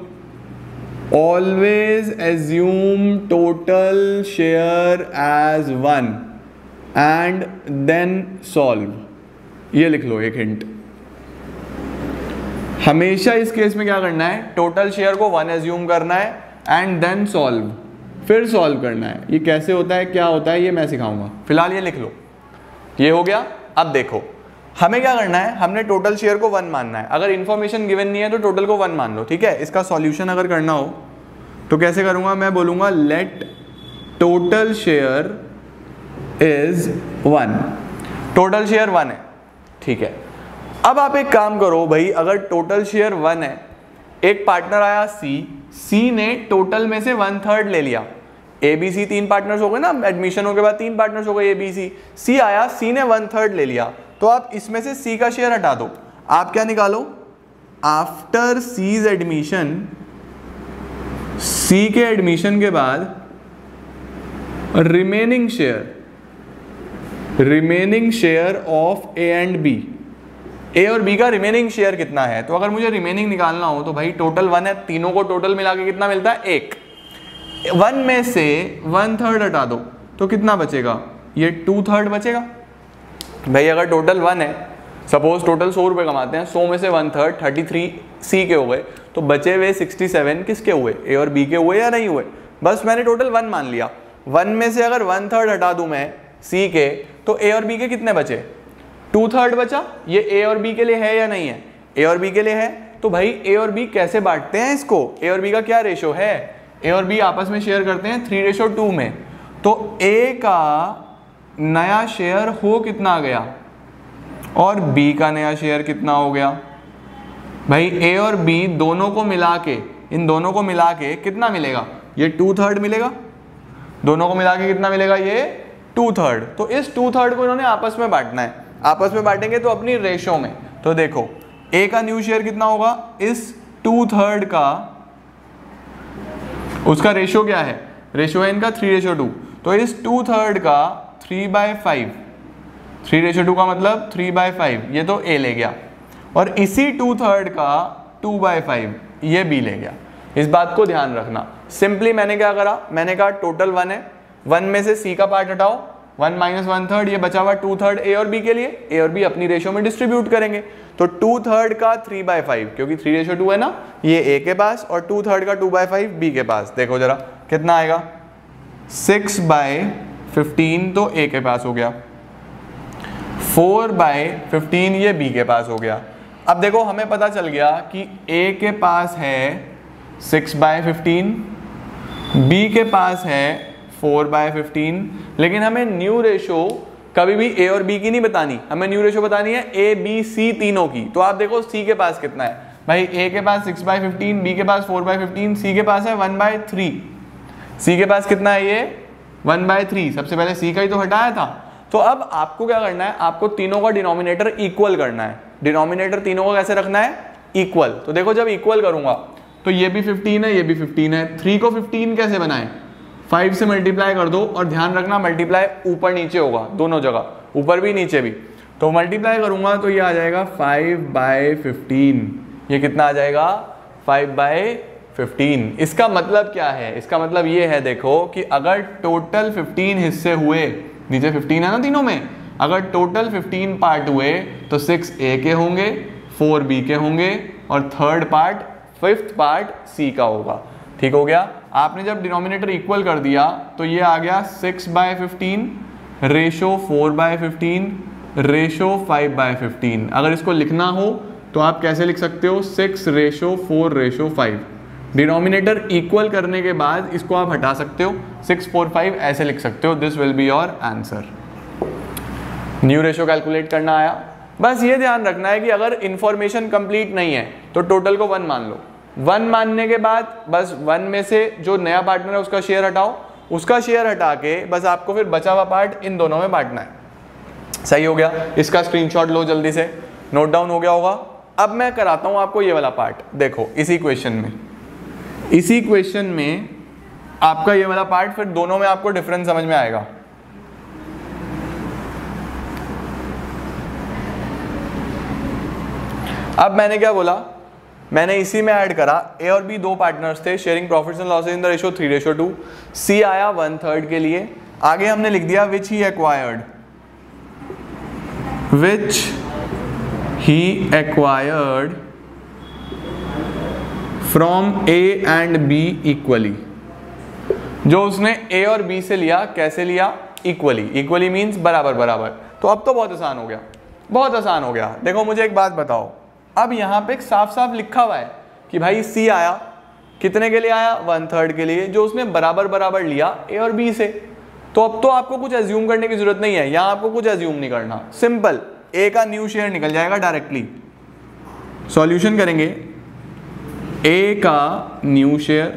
always assume total share as one and then solve. ये लिख लो एक हिंट। हमेशा इस केस में क्या करना है? टोटल शेयर को वन एज्यूम करना है एंड देन सॉल्व, फिर सॉल्व करना है। ये कैसे होता है, क्या होता है, ये मैं सिखाऊंगा। फिलहाल ये लिख लो, ये हो गया। अब देखो हमें क्या करना है, हमने टोटल शेयर को वन मानना है। अगर इंफॉर्मेशन गिवन नहीं है तो टोटल को वन मान लो, ठीक है। इसका सॉल्यूशन अगर करना हो तो कैसे करूंगा? मैं बोलूंगा let total share is one. Total share one है, ठीक है। अब आप एक काम करो भाई, अगर टोटल शेयर वन है, एक पार्टनर आया सी, सी ने टोटल में से वन थर्ड ले लिया। ए बी सी तीन पार्टनर्स हो गए ना, एडमिशन हो के बाद तीन पार्टनर्स हो गए ए बी सी। सी आया, सी ने वन थर्ड ले लिया, तो आप इसमें से सी का शेयर हटा दो। आप क्या निकालो? आफ्टर सीज एडमिशन, सी के एडमिशन के बाद remaining share, remaining share of A and B, A और बी का रिमेनिंग शेयर कितना है। तो अगर मुझे रिमेनिंग निकालना हो तो भाई टोटल वन है, तीनों को टोटल मिला के कितना मिलता है, एक। वन में से वन थर्ड हटा दो तो कितना बचेगा, ये टू थर्ड बचेगा। भाई अगर टोटल वन है, सपोज टोटल सौ रुपये कमाते हैं, सौ में से one third thirty three C के हो गए, तो बचे हुए सिक्सटी सेवन किसके हुए, ए और बी के हुए या नहीं हुए। बस मैंने टोटल वन मान लिया। वन में से अगर वन थर्ड हटा दूं मैं सी के, तो ए और बी के कितने बचे, टू थर्ड बचा। ये ए और बी के लिए है या नहीं है, ए और बी के लिए है। तो भाई ए और बी कैसे बांटते हैं इसको, ए और बी का क्या रेशो है, ए और बी आपस में शेयर करते हैं थ्री रेशो टू में। तो ए का नया शेयर हो कितना आ गया और बी का नया शेयर कितना हो गया। भाई ए और बी दोनों को मिला के, इन दोनों को मिला के कितना मिलेगा, ये टू थर्ड मिलेगा। दोनों को मिला के कितना मिलेगा, ये टू थर्ड। तो इस टू थर्ड को इन्होंने आपस में बांटना है, आपस में बांटेंगे तो अपनी रेशो में। तो देखो ए का न्यू शेयर कितना होगा, इस टू थर्ड का उसका रेशो क्या है, रेशो है इनका थ्री रेशो टू। तो इस टू थर्ड का three by five, three ratio two का मतलब थ्री बाय फाइव, ये तो ए ले गया। और इसी टू थर्ड का टू बाय फाइव ये बी ले गया। इस बात को ध्यान रखना। सिंपली मैंने क्या करा, मैंने कहा टोटल वन है, वन में से सी का पार्ट हटाओ, वन माइनस वन थर्ड, ये बचा हुआ टू थर्ड ए और बी के लिए, ए और बी अपनी रेशो में डिस्ट्रीब्यूट करेंगे। तो टू थर्ड का थ्री बाय फाइव, क्योंकि थ्री रेशो टू है ना, ये ए के पास, और टू थर्ड का टू बाय फाइव बी के पास। देखो जरा कितना आएगा, सिक्स बाय फिफ्टीन तो ए के पास हो गया, फोर बाय फिफ्टीन ये बी के पास हो गया। अब देखो हमें पता चल गया कि ए के पास है सिक्स बाय फिफ्टीन, बी के पास है फोर बाय फिफ्टीन, लेकिन हमें न्यू रेशो कभी भी ए और बी की नहीं बतानी, हमें न्यू रेशो बतानी है ए बी सी तीनों की। तो आप देखो सी के पास कितना है, भाई ए के पास सिक्स बाय फिफ्टीन, बी के पास फोर बाय फिफ्टीन, सी के पास है वन बाय थ्री। सी के पास कितना है, ये वन बाय थ्री। सबसे पहले सी का ही तो हटाया था। तो अब आपको क्या करना है, आपको तीनों का डिनोमिनेटर इक्वल करना है। डिनोमिनेटर तीनों को कैसे रखना है, इक्वल। तो देखो जब इक्वल करूंगा तो ये भी फिफ्टीन है, ये भी फिफ्टीन है। थ्री को फिफ्टीन कैसे बनाए, फाइव से मल्टीप्लाई कर दो, और ध्यान रखना मल्टीप्लाई ऊपर नीचे होगा, दोनों जगह, ऊपर भी नीचे भी। तो मल्टीप्लाई करूंगा तो ये आ जाएगा फाइव बाय फिफ्टीन। ये कितना आ जाएगा, फाइव बाय फिफ्टीन। इसका मतलब क्या है, इसका मतलब ये है देखो कि अगर टोटल फिफ्टीन हिस्से हुए, नीचे फिफ्टीन है ना तीनों में, अगर टोटल फिफ्टीन पार्ट हुए तो सिक्स ए के होंगे, फोर बी के होंगे, और third part, fifth part C का होगा। ठीक हो गया। आपने जब डिनोमिनेटर इक्वल कर दिया तो ये आ गया six by fifteen ratio four by fifteen ratio five by fifteen. अगर इसको लिखना हो तो आप कैसे लिख सकते हो, six ratio four ratio five. Denominator equal करने के बाद इसको आप हटा सकते हो, सिक्स फोर फाइव ऐसे लिख सकते हो। This will be your answer. New ratio calculate करना आया। बस ये ध्यान रखना है कि अगर इंफॉर्मेशन कंप्लीट नहीं है तो टोटल को वन मान लो। वन मानने के बाद बस वन में से जो नया पार्टनर है उसका शेयर हटाओ, उसका शेयर हटा के बस आपको फिर बचा हुआ पार्ट इन दोनों में बांटना है। सही हो गया। इसका स्क्रीनशॉट लो जल्दी से, नोट डाउन हो गया होगा। अब मैं कराता हूं आपको ये वाला पार्ट। देखो इसी क्वेश्चन में, इसी क्वेश्चन में आपका ये वाला पार्ट, फिर दोनों में आपको डिफरेंस समझ में आएगा। अब मैंने क्या बोला, मैंने इसी में ऐड करा ए और बी दो पार्टनर्स थे, sharing profits and losses in the ratio three ratio two. C आया वन थर्ड के लिए। आगे हमने लिख दिया which he acquired, which he acquired from A and B equally. जो उसने ए और बी से लिया, कैसे लिया, इक्वली। इक्वली मीन्स बराबर बराबर। तो अब तो बहुत आसान हो गया, बहुत आसान हो गया। देखो मुझे एक बात बताओ, अब यहाँ पे एक साफ साफ लिखा हुआ है कि भाई सी आया, कितने के लिए आया, वन थर्ड के लिए, जो उसने बराबर बराबर लिया ए और बी से। तो अब तो आपको कुछ एज्यूम करने की जरूरत नहीं है, यहाँ आपको कुछ एज्यूम नहीं करना। सिंपल, ए का न्यू शेयर निकल जाएगा डायरेक्टली। सॉल्यूशन करेंगे, ए का न्यू शेयर,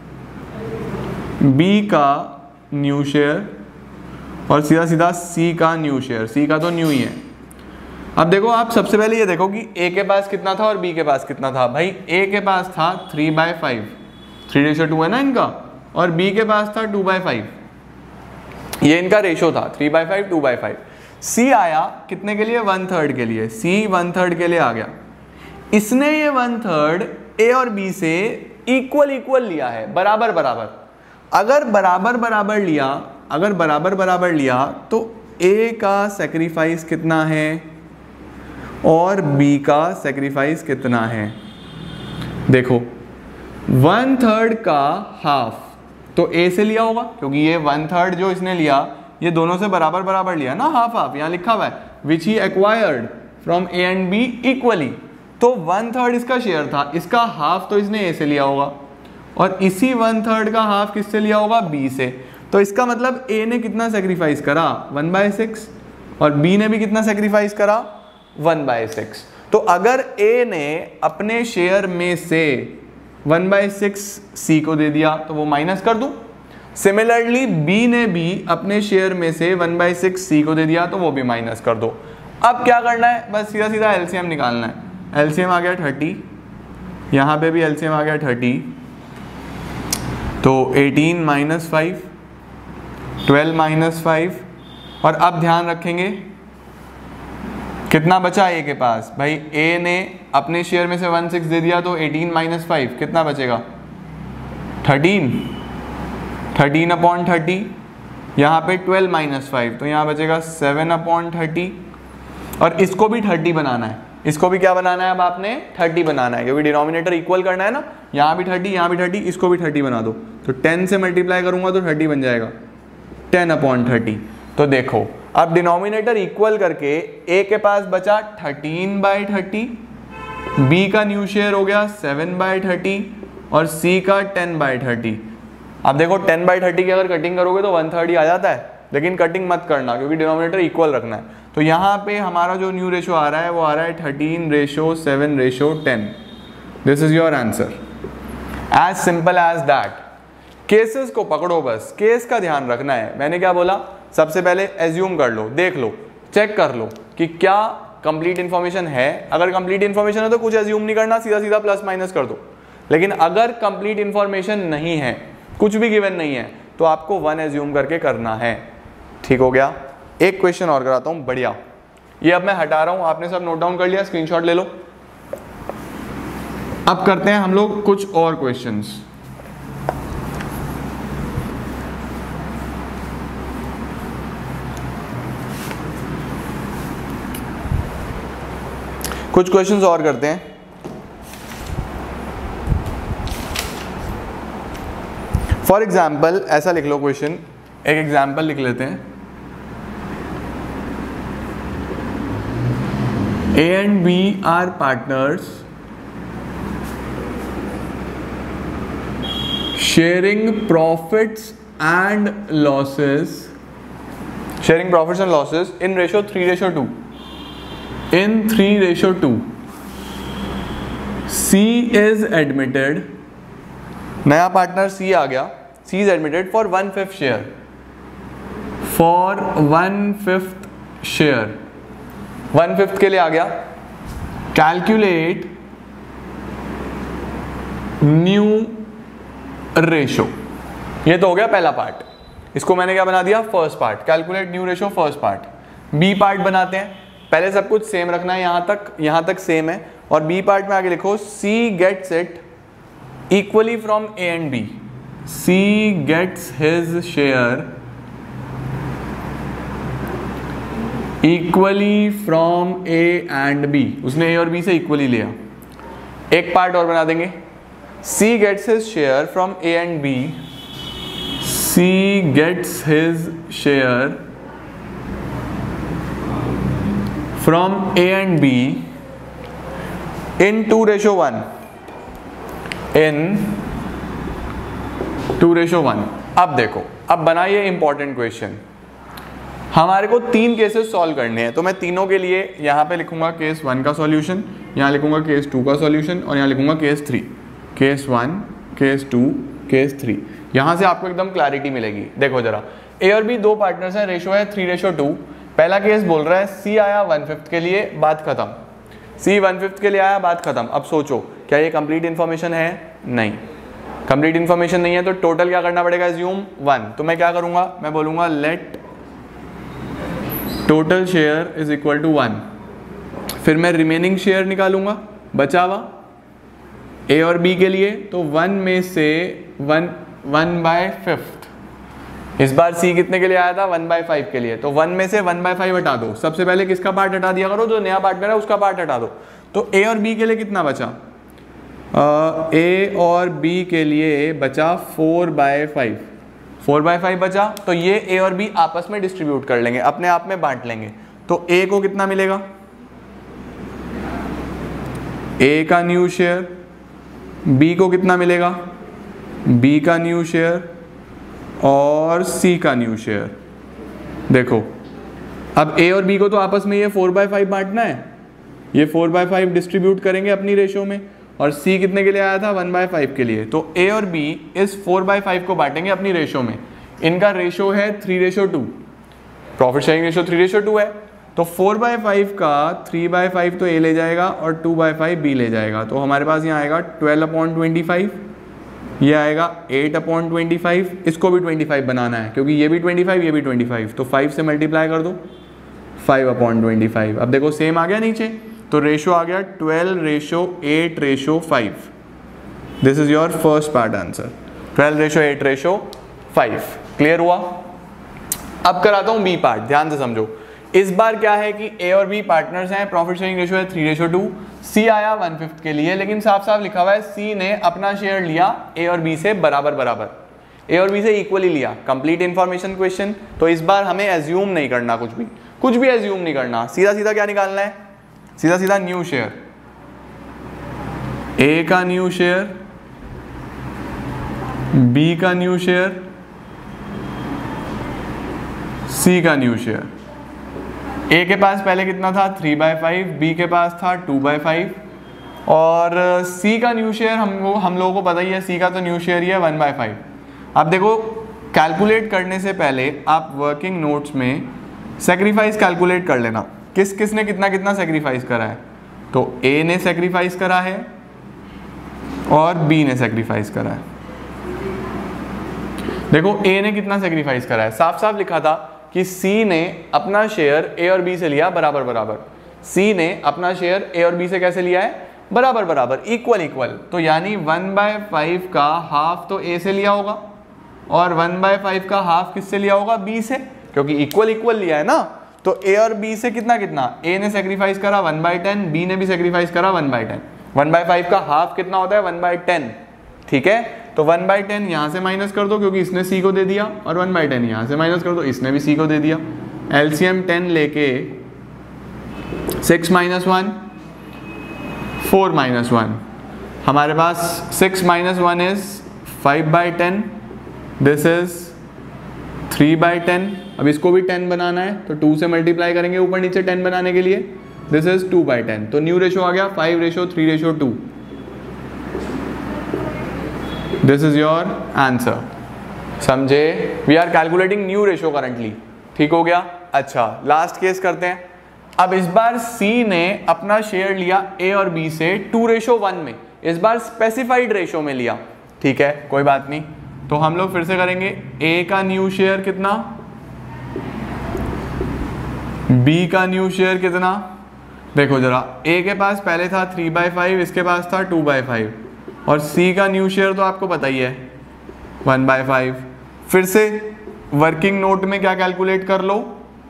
बी का न्यू शेयर, और सीधा सीधा सी का न्यू शेयर। सी का तो न्यू ही है। अब देखो आप सबसे पहले ये देखो कि ए के पास कितना था और बी के पास कितना था। भाई ए के पास था three by five, three ratio two है ना इनका, और बी के पास था टू बाई फाइव, ये इनका रेशो था three by five two by five. C आया कितने के लिए, वन थर्ड के लिए, सी वन थर्ड के लिए आ गया। इसने ये वन थर्ड ए और बी से इक्वल इक्वल लिया है, बराबर बराबर। अगर बराबर बराबर लिया, अगर बराबर बराबर लिया तो ए का सेक्रीफाइस कितना है और बी का सेक्रीफाइस कितना है। देखो वन थर्ड का हाफ तो ए से लिया होगा, क्योंकि ये वन थर्ड जो इसने लिया ये दोनों से बराबर बराबर लिया ना, हाफ हाफ यहाँ लिखा हुआ है, which he acquired from A and B equally. तो वन थर्ड इसका शेयर था, इसका हाफ तो इसने ए से लिया होगा, और इसी वन थर्ड का हाफ किससे लिया होगा, बी से। तो इसका मतलब ए ने कितना सेक्रीफाइस करा, वन बाय सिक्स, और बी ने भी कितना सेक्रीफाइस करा, वन बाय सिक्स। तो अगर ए ने अपने शेयर में से वन बाय सिक्स सी को दे दिया तो वो माइनस कर दूं। सिमिलरली बी ने भी अपने शेयर में से वन बाई सिक्स सी को दे दिया तो वो भी माइनस कर दो। अब क्या करना है, बस सीधा सीधा एलसीएम निकालना है। एलसीएम आ गया थर्टी, यहाँ पे भी एलसीएम आ गया थर्टी, तो eighteen minus five, twelve minus five, और अब ध्यान रखेंगे कितना बचा ए के पास। भाई ए ने अपने शेयर में से वन सिक्स दे दिया तो एटीन माइनस फाइव कितना बचेगा, थर्टीन, थर्टीन अपॉन थर्टी, यहाँ पे ट्वेल्व माइनस फाइव तो यहाँ बचेगा सेवन अपॉन थर्टी, और इसको भी थर्टी बनाना है। इसको भी क्या बनाना है, अब आपने थर्टी बनाना है, क्योंकि डिनोमिनेटर इक्वल करना है ना, यहाँ भी थर्टी, यहाँ भी थर्टी, इसको भी थर्टी बना दो। तो टेन से मल्टीप्लाई करूंगा तो थर्टी बन जाएगा, टेन अपॉन थर्टी। तो देखो अब डिनोमिनेटर इक्वल करके ए के पास बचा थर्टीन बाई थर्टी, बी का न्यू शेयर हो गया सेवन बाई थर्टी, और सी का टेन बाई थर्टी। अब देखो टेन बाई थर्टी की अगर कटिंग करोगे तो वन थर्ड ही आ जाता है, लेकिन कटिंग मत करना क्योंकि डिनोमिनेटर इक्वल रखना है। तो यहाँ पे हमारा जो न्यू रेशो आ रहा है वो आ रहा है thirteen ratio seven ratio ten. This is your answer, as simple as that. Cases को पकड़ो, बस केस का ध्यान रखना है। मैंने क्या बोला, सबसे पहले एज्यूम कर लो, देख लो, चेक कर लो कि क्या कंप्लीट इन्फॉर्मेशन है। अगर कंप्लीट इन्फॉर्मेशन है तो कुछ एज्यूम नहीं करना, सीधा सीधा प्लस माइनस कर दो। लेकिन अगर कंप्लीट इन्फॉर्मेशन नहीं है, कुछ भी गिवन नहीं है, तो आपको वन एज्यूम करके करना है। ठीक हो गया। एक क्वेश्चन और कराता हूं, बढ़िया। ये अब मैं हटा रहा हूं, आपने सब नोट डाउन कर लिया, स्क्रीनशॉट ले लो। अब करते हैं हम लोग कुछ और क्वेश्चंस। कुछ क्वेश्चंस और करते हैं। फॉर एग्जाम्पल ऐसा लिख लो क्वेश्चन, एक एग्जाम्पल लिख लेते हैं। A and B are partners sharing profits and losses, sharing profits and losses in ratio three ratio two, in three ratio two, C is admitted, नया पार्टनर C आ गया, C is admitted for one fifth share, for one fifth share, one fifth के लिए आ गया। Calculate new ratio, ये तो हो गया पहला पार्ट। इसको मैंने क्या बना दिया, first part. Calculate new ratio first part. B part बनाते हैं, पहले सब कुछ सेम रखना है, यहां तक यहां तक सेम है, और बी पार्ट में आगे लिखो C gets it equally from A and B, C gets his share equally from A and B, उसने ए और बी से इक्वली लिया। एक पार्ट और बना देंगे, C gets his share from A and B, C gets his share from A and B in two ratio one, in two ratio one। अब देखो, अब बनाइए इंपॉर्टेंट क्वेश्चन। हमारे को तीन केसेस सॉल्व करने हैं, तो मैं तीनों के लिए यहाँ पे लिखूंगा केस वन का सॉल्यूशन, यहाँ लिखूंगा केस टू का सॉल्यूशन, और यहाँ लिखूंगा case three. Case one, case two, case three. यहाँ से आपको एकदम क्लैरिटी मिलेगी। देखो जरा, ए और बी दो पार्टनर्स हैं, रेशो है थ्री रेशो टू। पहला केस बोल रहा है सी आया वन फिफ्थ के लिए, बात खत्म। सी वन फिफ्थ के लिए आया, बात खत्म। अब सोचो क्या ये कंप्लीट इन्फॉर्मेशन है? नहीं, कंप्लीट इन्फॉर्मेशन नहीं है तो टोटल क्या करना पड़ेगा? Assume one. तो मैं क्या करूंगा, मैं बोलूंगा let total share is equal to one. फिर मैं रिमेनिंग शेयर निकालूंगा बचा हुआ ए और बी के लिए, तो वन में से वन वन बाय फिफ्थ। इस बार सी कितने के लिए आया था? वन बाय फाइव के लिए, तो वन में से वन बाय फाइव हटा दो। सबसे पहले किसका पार्ट हटा दिया करो? जो नया पार्टनर है उसका पार्ट हटा दो। तो ए और बी के लिए कितना बचा? ए और बी के लिए बचा four by five. Four by five बचा, तो ये ए और बी आपस में डिस्ट्रीब्यूट कर लेंगे, अपने आप में बांट लेंगे। तो ए को कितना मिलेगा? ए का न्यू शेयर। बी को कितना मिलेगा? बी का न्यू शेयर और सी का न्यू शेयर। देखो अब ए और बी को तो आपस में ये फोर बाय फाइव बांटना है, ये फोर बाय फाइव डिस्ट्रीब्यूट करेंगे अपनी रेशो में। और सी कितने के लिए आया था? वन बाय फाइव के लिए। तो ए और बी इस फोर बाय फाइव को बांटेंगे अपनी रेशो में। इनका रेशो है three ratio two, profit sharing ratio three ratio two है। तो फोर बाय फाइव का थ्री बाय फाइव तो ए ले जाएगा और टू बाय फाइव बी ले जाएगा। तो हमारे पास यहाँ आएगा ट्वेल्व अपॉन ट्वेंटी फाइव, ये आएगा एट अपॉन ट्वेंटी फाइव। इसको भी ट्वेंटी फाइव बनाना है क्योंकि ये भी ट्वेंटी फाइव ये भी ट्वेंटी फाइव, तो फाइव से मल्टीप्लाई कर दो, फाइव अपॉन ट्वेंटी फाइव। अब देखो सेम आ गया नीचे, तो रेशो आ गया twelve ratio eight ratio five. This is your first part answer, twelve ratio eight ratio five. Clear हुआ? अब कराता हूँ बी पार्ट, ध्यान से समझो। इस बार क्या है कि ए और बी पार्टनर्स हैं, प्रॉफिट शेयरिंग रेशो है थ्री रेशो टू। सी आया वन फिफ्थ के लिए, लेकिन साफ साफ लिखा हुआ है सी ने अपना शेयर लिया ए और बी से बराबर बराबर, ए और बी से इक्वली लिया। कंप्लीट इन्फॉर्मेशन क्वेश्चन, तो इस बार हमें एज्यूम नहीं करना, कुछ भी कुछ भी एज्यूम नहीं करना, सीधा सीधा क्या निकालना है? सीधा सीधा न्यू शेयर। ए का न्यू शेयर, बी का न्यू शेयर, सी का न्यू शेयर। ए के पास पहले कितना था? थ्री बाय फाइव, बी के पास था टू बाय फाइव, और सी का न्यू शेयर हमको हम लोगों को पता ही है, सी का तो न्यू शेयर ही है वन बाय फाइव। अब देखो कैलकुलेट करने से पहले आप वर्किंग नोट्स में सेक्रीफाइस कैलकुलेट कर लेना, किस किस ने कितना कितना सेक्रीफाइस करा है। तो ए ने सेक्रीफाइस करा है और बी ने सेक्रीफाइस करा है। देखो ए ने कितना सेक्रीफाइस करा है, साफ साफ लिखा था कि सी ने अपना शेयर ए और बी से लिया बराबर बराबर। सी ने अपना शेयर ए और बी से कैसे लिया है? बराबर बराबर, इक्वल इक्वल। तो यानी वन बाय फाइव का हाफ तो ए से लिया होगा और वन बाय फाइव का हाफ किससे लिया होगा? बी से, क्योंकि इक्वल इक्वल लिया है ना। तो ए और बी से कितना कितना? ए ने सेक्रीफाइस करा वन बाय टेन, बी ने भी सेक्रीफाइस करा one by ten. One by five का हाफ कितना होता है? One by ten. ठीक है, तो वन बाई टेन यहाँ से माइनस कर दो क्योंकि इसने सी को दे दिया, और वन बाई टेन यहाँ से माइनस कर दो, इसने भी सी को दे दिया। एलसीएम टेन लेके six minus one, four minus one, हमारे पास six minus one is five by ten, this is three by ten. अब इसको भी टेन बनाना है तो टू से मल्टीप्लाई करेंगे ऊपर नीचे टेन बनाने के लिए, this is two by ten. तो न्यू रेशो आ गया five ratio three ratio two. This is your answer. समझे? We are calculating new ratio currently. ठीक हो गया? अच्छा, लास्ट केस करते हैं। अब इस बार सी ने अपना शेयर लिया ए और बी से टू रेशो वन में, इस बार स्पेसिफाइड रेशो में लिया। ठीक है, कोई बात नहीं। तो हम लोग फिर से करेंगे, ए का न्यू शेयर कितना, बी का न्यू शेयर कितना। देखो जरा, ए के पास पहले था थ्री बाई फाइव, इसके पास था टू बाई फाइव, और सी का न्यू शेयर तो आपको पता ही है वन बाय फाइव। फिर से वर्किंग नोट में क्या कैलकुलेट कर लो,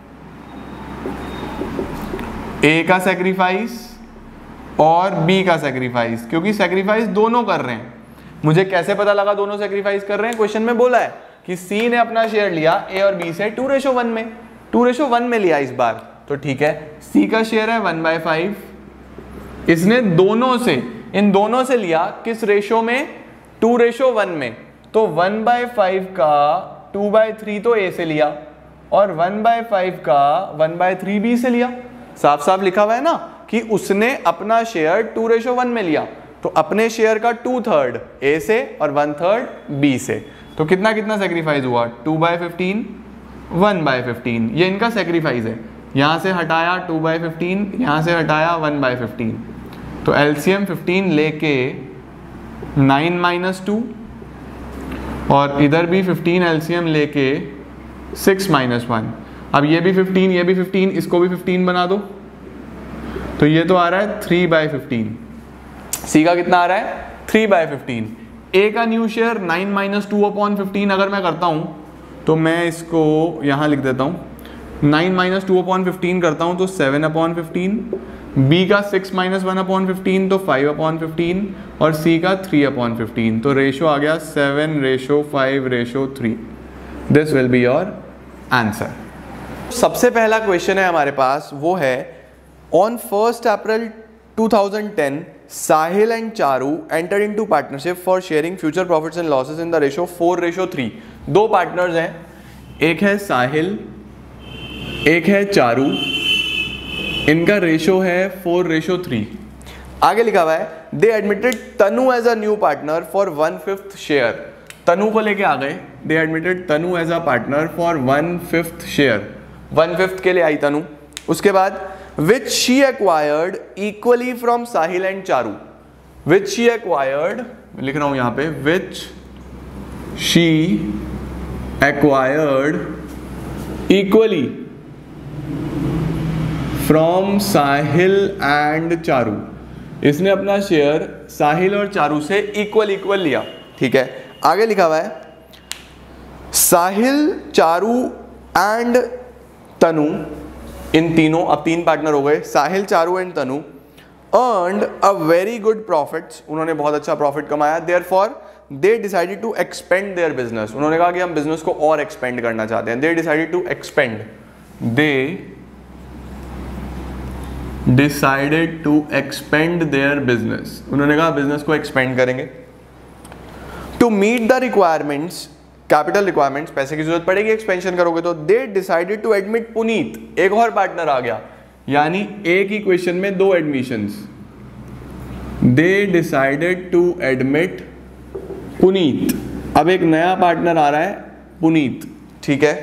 ए का सेक्रीफाइस और बी का सेक्रीफाइस, क्योंकि सेक्रीफाइस दोनों कर रहे हैं। मुझे कैसे पता लगा दोनों सेक्रीफाइस कर रहे हैं? क्वेश्चन में बोला है कि सी ने अपना शेयर लिया ए और बी से टू रेशो वन में, टू रेशो वन में लिया इस बार। तो ठीक है, सी का शेयर है वन बाय फाइव, इसने दोनों से, इन दोनों से लिया किस रेशो में? टू रेशो वन में। तो वन बाय फाइव का टू बाय थ्री तो ए से लिया, और वन बाय फाइव का वन बाय थ्री बी से लिया। साफ साफ लिखा हुआ है ना कि उसने अपना शेयर टू रेशो वन में लिया, तो अपने शेयर का टू थर्ड ए से और वन थर्ड बी से। तो कितना कितना सेक्रीफाइस हुआ? Two by fifteen, one by fifteen, ये इनका सेक्रीफाइस है। यहाँ से हटाया टू बाई फिफ्टीन, यहाँ से हटाया वन बाई फिफ्टीन, तो एलसीएम फिफ्टीन लेके नाइन माइनस टू, और इधर भी फिफ्टीन एलसीएम लेके सिक्स माइनस वन। अब ये भी फिफ्टीन, ये भी फिफ्टीन, इसको भी फिफ्टीन बना दो, तो ये तो आ रहा है थ्री बाई फिफ्टीन। सी का कितना आ रहा है? Three by fifteen. ए का new share nine minus two upon fifteen अगर मैं करता हूँ तो मैं इसको यहाँ लिख देता हूँ, nine minus two upon fifteen करता हूँ तो सेवन अपॉन फिफ्टीन, बी का six minus one upon fifteen तो फाइव अपॉन फिफ्टीन, और सी का थ्री अपॉन फिफ्टीन। तो रेशो आ गया seven ratio five ratio three. This will be your answer. सबसे पहला क्वेश्चन है हमारे पास, वो है on first April two thousand ten Sahil and Charu enter into partnership for sharing future profits and losses in the ratio four ratio three. दो partners हैं, एक है साहिल, एक है चारू, इनका रेशो है फोर रेशो थ्री। आगे लिखा हुआ है they admitted Tanu as a new partner for one fifth share. Tanu को लेके आ गए, they admitted Tanu as a partner for one fifth share, one fifth के लिए आई तनु। उसके बाद which she acquired equally from Sahil and Charu, which she acquired, लिख रहा हूं यहां पे, which she acquired equally from Sahil and Charu। इसने अपना शेयर साहिल और चारू से इक्वल इक्वल लिया, ठीक है। आगे लिखा हुआ है साहिल, चारू एंड तनु, इन तीनों, अब तीन पार्टनर हो गए, Sahil, Charu and Tanu, earned a very good profits, उन्होंने बहुत अच्छा प्रॉफिट कमाया। Therefore they decided to expand their business, उन्होंने कहा कि हम बिजनेस को और एक्सपेंड करना चाहते हैं। They decided to expand, they decided to expand their business, उन्होंने कहा बिजनेस को एक्सपेंड करेंगे। To meet the requirements, capital requirements, पैसे की जरूरत पड़ेगी एक्सपेंशन करोगे तो। They decided to admit Puneet, एक और पार्टनर आ गया, यानी एक ही क्वेश्चन में दो admissions. They decided to admit Puneet, अब एक नया पार्टनर आ रहा है पुनीत, ठीक है।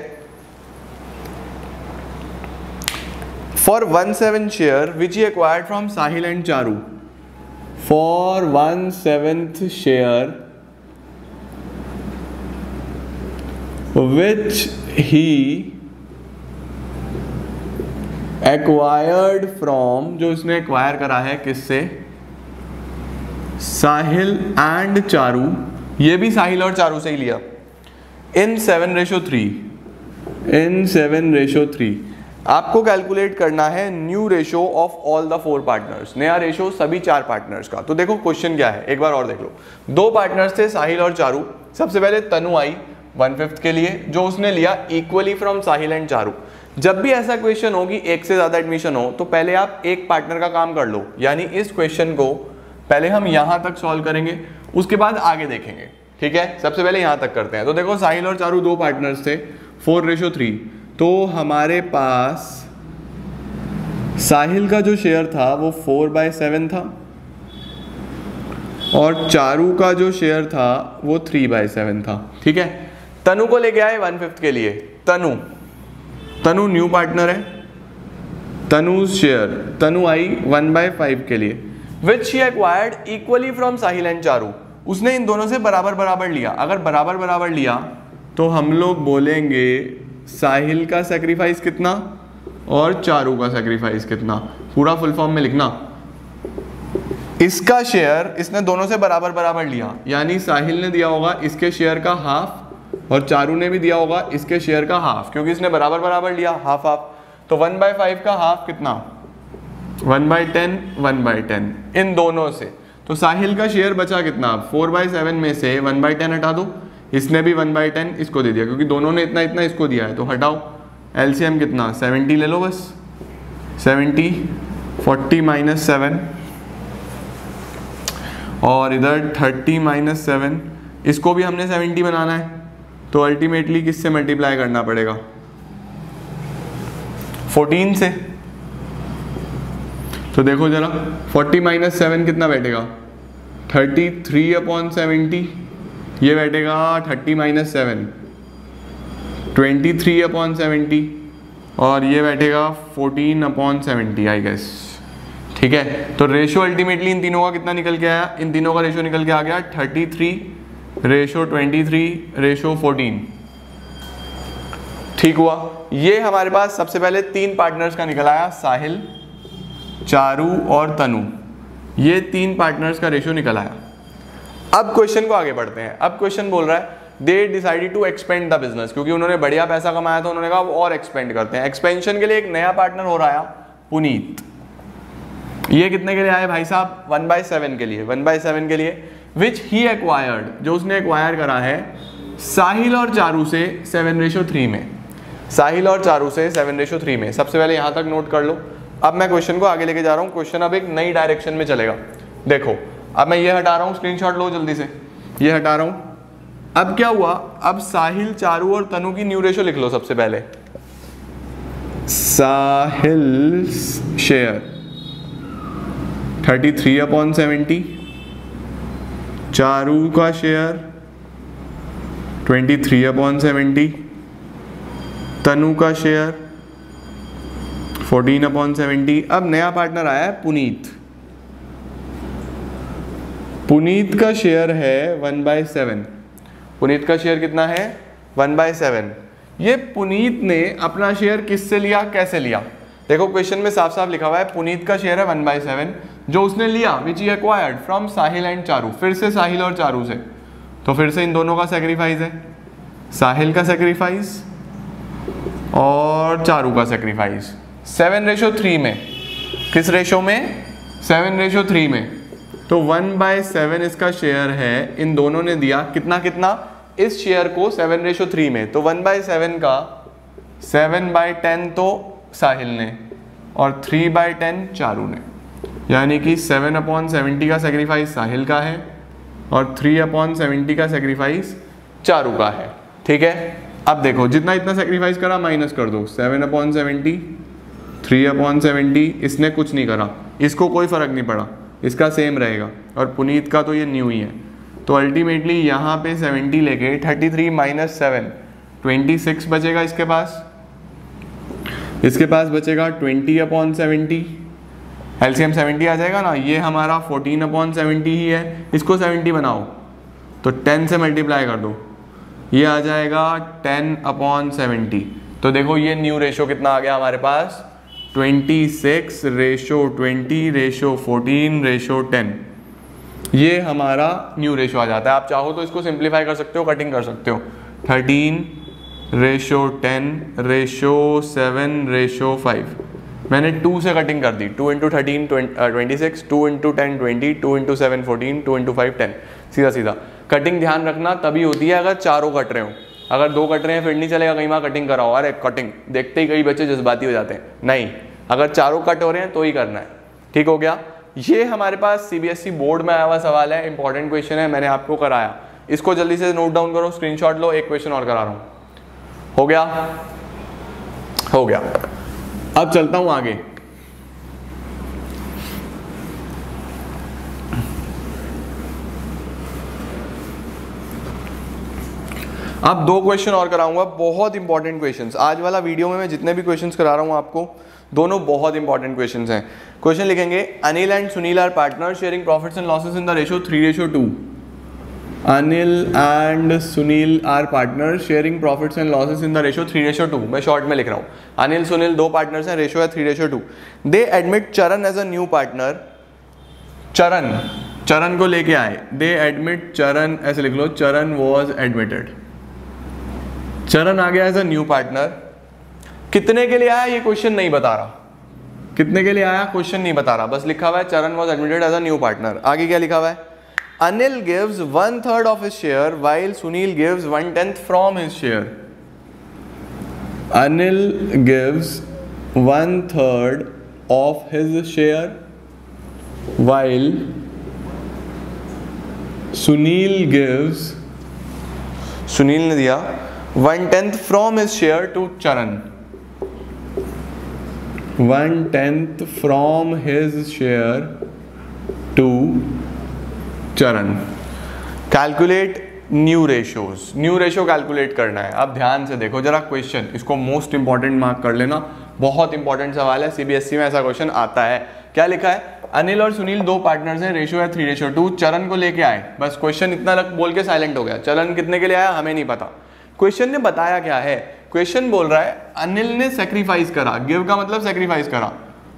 For one seven share which he acquired from Sahil and Charu, for one seventh share which he acquired from, जो उसने एक्वायर करा है किससे? साहिल एंड चारू, ये भी साहिल और चारू से ही लिया, in seven ratio three, in seven ratio three. आपको कैलकुलेट करना है new ratio of all the four partners, नया रेशो सभी चार पार्टनर्स का। तो देखो क्वेश्चन क्या है, एक बार और देख लो। दो पार्टनर्स थे साहिल और चारू, सबसे पहले तनु आई वन फिफ्थ के लिए, जो उसने लिया equally from Sahil and Charu. जब भी ऐसा क्वेश्चन हो कि एक से ज्यादा एडमिशन हो तो पहले आप एक पार्टनर का काम कर लो, यानी इस क्वेश्चन को पहले हम यहां तक सॉल्व करेंगे, उसके बाद आगे देखेंगे, ठीक है। सबसे पहले यहां तक करते हैं। तो देखो साहिल और चारू दो पार्टनर्स थे, फोर रेशो थ्री, तो हमारे पास साहिल का जो शेयर था वो फोर बाय सेवन था और चारू का जो शेयर था वो थ्री बाय सेवन था, ठीक है। तनु को लेके आए वन फिफ्थ के लिए, तनु तनु न्यू पार्टनर है, तनु शेयर, तनु आई वन बाय फाइव के लिए, which she acquired equally from Sahil and Charu, उसने इन दोनों से बराबर बराबर लिया। अगर बराबर बराबर लिया तो हम लोग बोलेंगे साहिल का सेक्रीफाइस कितना और चारू का सेक्रीफाइस कितना, पूरा फुल फॉर्म में लिखना। इसका शेयर इसने दोनों से बराबर बराबर लिया, यानी साहिल ने दिया होगा इसके शेयर का हाफ और चारू ने भी दिया होगा इसके शेयर का हाफ, क्योंकि इसने बराबर बराबर लिया, हाफ हाफ। तो वन बाय फाइव का हाफ कितना, one by ten, one by ten इन दोनों से। तो साहिल का शेयर बचा कितना, फोर बाय सेवन में से वन बाय टेन हटा दो, इसने भी वन बाय टेन इसको दे दिया, क्योंकि दोनों ने इतना इतना इसको दिया है, तो हटाओ। एलसीएम कितना, सेवेंटी ले लो बस, सेवेंटी, फोर्टी माइनस सेवन और इधर थर्टी माइनस सेवन, इसको भी हमने सेवेंटी बनाना है, तो अल्टीमेटली किससे मल्टीप्लाई करना पड़ेगा, फोर्टीन से। तो देखो जरा, फोर्टी माइनस सेवन कितना बैठेगा, थर्टी थ्री अपॉन सेवेंटी, ये बैठेगा thirty minus seven, twenty three upon seventy, और ये बैठेगा fourteen upon seventy I guess, ठीक है। तो रेशो अल्टीमेटली इन तीनों का कितना निकल के आया, इन तीनों का रेशो निकल के आ गया thirty three ratio twenty three ratio fourteen, ठीक हुआ। ये हमारे पास सबसे पहले तीन पार्टनर्स का निकल आया, साहिल, चारू और तनु, ये तीन पार्टनर्स का रेशो निकल आया। अब क्वेश्चन को आगे बढ़ते हैं। अब क्वेश्चन बोल रहा है they decided to expand the business, क्योंकि उन्होंने बढ़िया पैसा कमाया था, उन्होंने कहा और एक्सपेंड करते हैं। एक्सपेंशन के लिए एक नया पार्टनर हो रहा है पुनीत, ये कितने के लिए आए भाई साहब, वन बाय सेवन के लिए, वन बाय सेवन के लिए, विच ही एक्वायर्ड, जो उसने एक्वायर करा है साहिल और चारू से सेवन रेशो थ्री में, साहिल और चारू से सेवन रेशो थ्री में। सबसे पहले यहां तक नोट कर लो। अब मैं क्वेश्चन को आगे लेके जा रहा हूं, क्वेश्चन अब एक नई डायरेक्शन में चलेगा। देखो अब मैं ये हटा रहा हूं, स्क्रीनशॉट लो जल्दी से, ये हटा रहा हूं। अब क्या हुआ, अब साहिल, चारू और तनु की न्यू रेशो लिख लो। सबसे पहले Sahil share thirty three upon seventy, Charu का share twenty three upon seventy, Tanu का शेयर फोर्टीन अपॉन सेवेंटी। अब नया पार्टनर आया है पुनीत, पुनीत का शेयर है वन बाय सेवन, पुनीत का शेयर कितना है, वन बाय सेवन। ये पुनीत ने अपना शेयर किससे लिया, कैसे लिया, देखो क्वेश्चन में साफ साफ लिखा हुआ है पुनीत का शेयर है वन बाय सेवन, जो उसने लिया which he acquired from Sahil and Charu, फिर से साहिल और चारू से, तो फिर से इन दोनों का सेक्रीफाइस है, साहिल का सेक्रीफाइस और चारू का सेक्रीफाइस, सेवन रेशो थ्री में, किस रेशो में, सेवन रेशो थ्री में। तो वन बाय सेवन इसका शेयर है, इन दोनों ने दिया कितना कितना, इस शेयर को सेवन रेशो थ्री में, तो वन बाय सेवन का सेवन बाय टेन तो साहिल ने और थ्री बाय टेन चारू ने, यानी कि सेवन अपॉन सेवेंटी का सेक्रीफाइस साहिल का है और थ्री अपॉन सेवेंटी का सेक्रीफाइस चारू का है, ठीक है। अब देखो जितना इतना सेक्रीफाइस करा माइनस कर दो, seven upon seventy, three upon seventy, इसने कुछ नहीं करा, इसको कोई फर्क नहीं पड़ा, इसका सेम रहेगा, और पुनीत का तो ये न्यू ही है। तो अल्टीमेटली यहाँ पे सेवेंटी लेके thirty three minus seven, twenty six बचेगा इसके पास, इसके पास बचेगा twenty upon seventy, LCM seventy आ जाएगा ना, ये हमारा फोर्टीन अपॉन सेवेंटी ही है, इसको सेवेंटी बनाओ तो टेन से मल्टीप्लाई कर दो, ये आ जाएगा टेन अपॉन सेवेंटी। तो देखो ये न्यू रेशो कितना आ गया हमारे पास, twenty six ratio twenty ratio fourteen ratio ten, ये हमारा न्यू रेशो आ जाता है। आप चाहो तो इसको सिंप्लीफाई कर सकते हो, कटिंग कर सकते हो, thirteen ratio ten ratio seven ratio five, मैंने टू से कटिंग कर दी, two into thirteen twenty six, two into ten twenty, two into seven fourteen, two into five ten, सीधा सीधा। कटिंग ध्यान रखना तभी होती है अगर चारों कट रहे हो, अगर दो कट रहे हैं फिर नहीं चलेगा, कहीं वहाँ कटिंग कराओ, अरे कटिंग देखते ही कई बच्चे जज्बाती हो जाते हैं, नहीं, अगर चारों कट हो रहे हैं तो ही करना है, ठीक हो गया। ये हमारे पास सीबीएसई बोर्ड में आया हुआ सवाल है, इंपॉर्टेंट क्वेश्चन है, मैंने आपको कराया, इसको जल्दी से नोट डाउन करो, स्क्रीनशॉट लो, एक क्वेश्चन और करा रहा हूँ, हो गया, हो गया। अब चलता हूं आगे, अब दो क्वेश्चन और कराऊंगा, बहुत इंपॉर्टेंट क्वेश्चंस। आज वाला वीडियो में मैं जितने भी क्वेश्चंस करा रहा हूं आपको, दोनों बहुत इंपॉर्टेंट क्वेश्चंस हैं। क्वेश्चन लिखेंगे, Anil and Sunil are partner sharing profits and losses in the ratio three ratio two. Anil and Sunil are partner sharing profits and losses in the ratio three ratio two. मैं शॉर्ट में लिख रहा हूँ, अनिल सुनील दो पार्टनर्स हैं, ratio है three ratio two. They admit Charan as a new partner, Charan Charan को लेके आए, दे एडमिट चरण, ऐसे लिख लो, चरण वॉज एडमिटेड, चरण आ गया एज अ न्यू पार्टनर। कितने के लिए आया ये क्वेश्चन नहीं बता रहा, कितने के लिए आया क्वेश्चन नहीं बता रहा, बस लिखा हुआ है Charan was admitted as a new partner. आगे क्या लिखा हुआ है, Anil gives one third of his share while Sunil gives one tenth from his share. Anil gives one third of his share while Sunil gives, Sunil ने दिया one tenth from his share to Charan. One tenth from his share to Charan. Calculate new ratios, new ratio calculate करना है। अब ध्यान से देखो जरा question, इसको मोस्ट इंपॉर्टेंट मार्क कर लेना, बहुत इंपॉर्टेंट सवाल है, सीबीएसई में ऐसा क्वेश्चन आता है। क्या लिखा है, अनिल और सुनील दो पार्टनर्स हैं, रेशियो है थ्री रेशियो टू, चरण को लेके आए, बस क्वेश्चन इतना लग बोल के साइलेंट हो गया। चरण कितने के लिए आया हमें नहीं पता, क्वेश्चन ने बताया क्या है, क्वेश्चन बोल रहा है अनिल ने सेक्रीफाइस करा, गिव का मतलब सेक्रीफाइस करा,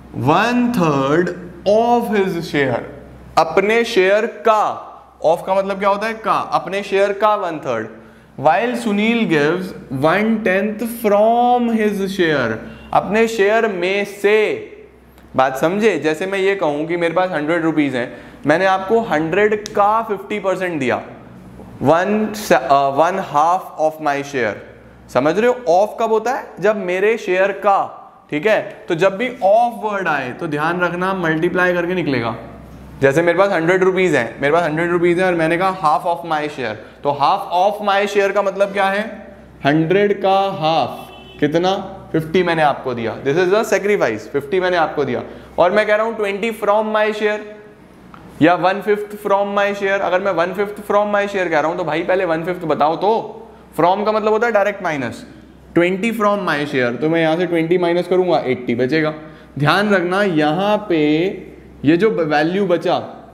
one third of his share, अपने शेयर का, ऑफ का मतलब क्या होता है का, अपने शेयर का one third, while Sunil gives one tenth from his share, अपने शेयर में से। बात समझे, जैसे मैं ये कहूं कि मेरे पास हंड्रेड रुपीज है, मैंने आपको हंड्रेड का फिफ्टी परसेंट दिया, one one half of my share, समझ रहे हो। ऑफ कब होता है, जब मेरे शेयर का, ठीक है। तो जब भी ऑफ वर्ड आए तो ध्यान रखना मल्टीप्लाई करके निकलेगा। जैसे मेरे पास हंड्रेड रुपीज है, मेरे पास हंड्रेड रुपीज है और मैंने कहा हाफ ऑफ माई शेयर, तो हाफ ऑफ माई शेयर का मतलब क्या है, हंड्रेड का हाफ, कितना, फिफ्टी मैंने आपको दिया, this is the sacrifice, fifty मैंने आपको दिया। और मैं कह रहा हूं ट्वेंटी फ्रॉम माई शेयर या one fifth from my share. अगर मैं one fifth from my share कह रहा हूं तो भाई पहले वन फिफ्थ बताओ, तो फ्रॉम का मतलब होता है direct minus, twenty from my share, तो मैं यहां से ट्वेंटी माइनस करूंगा, एट्टी बचेगा। ध्यान रखना यहां पे ये जो वैल्यू बचा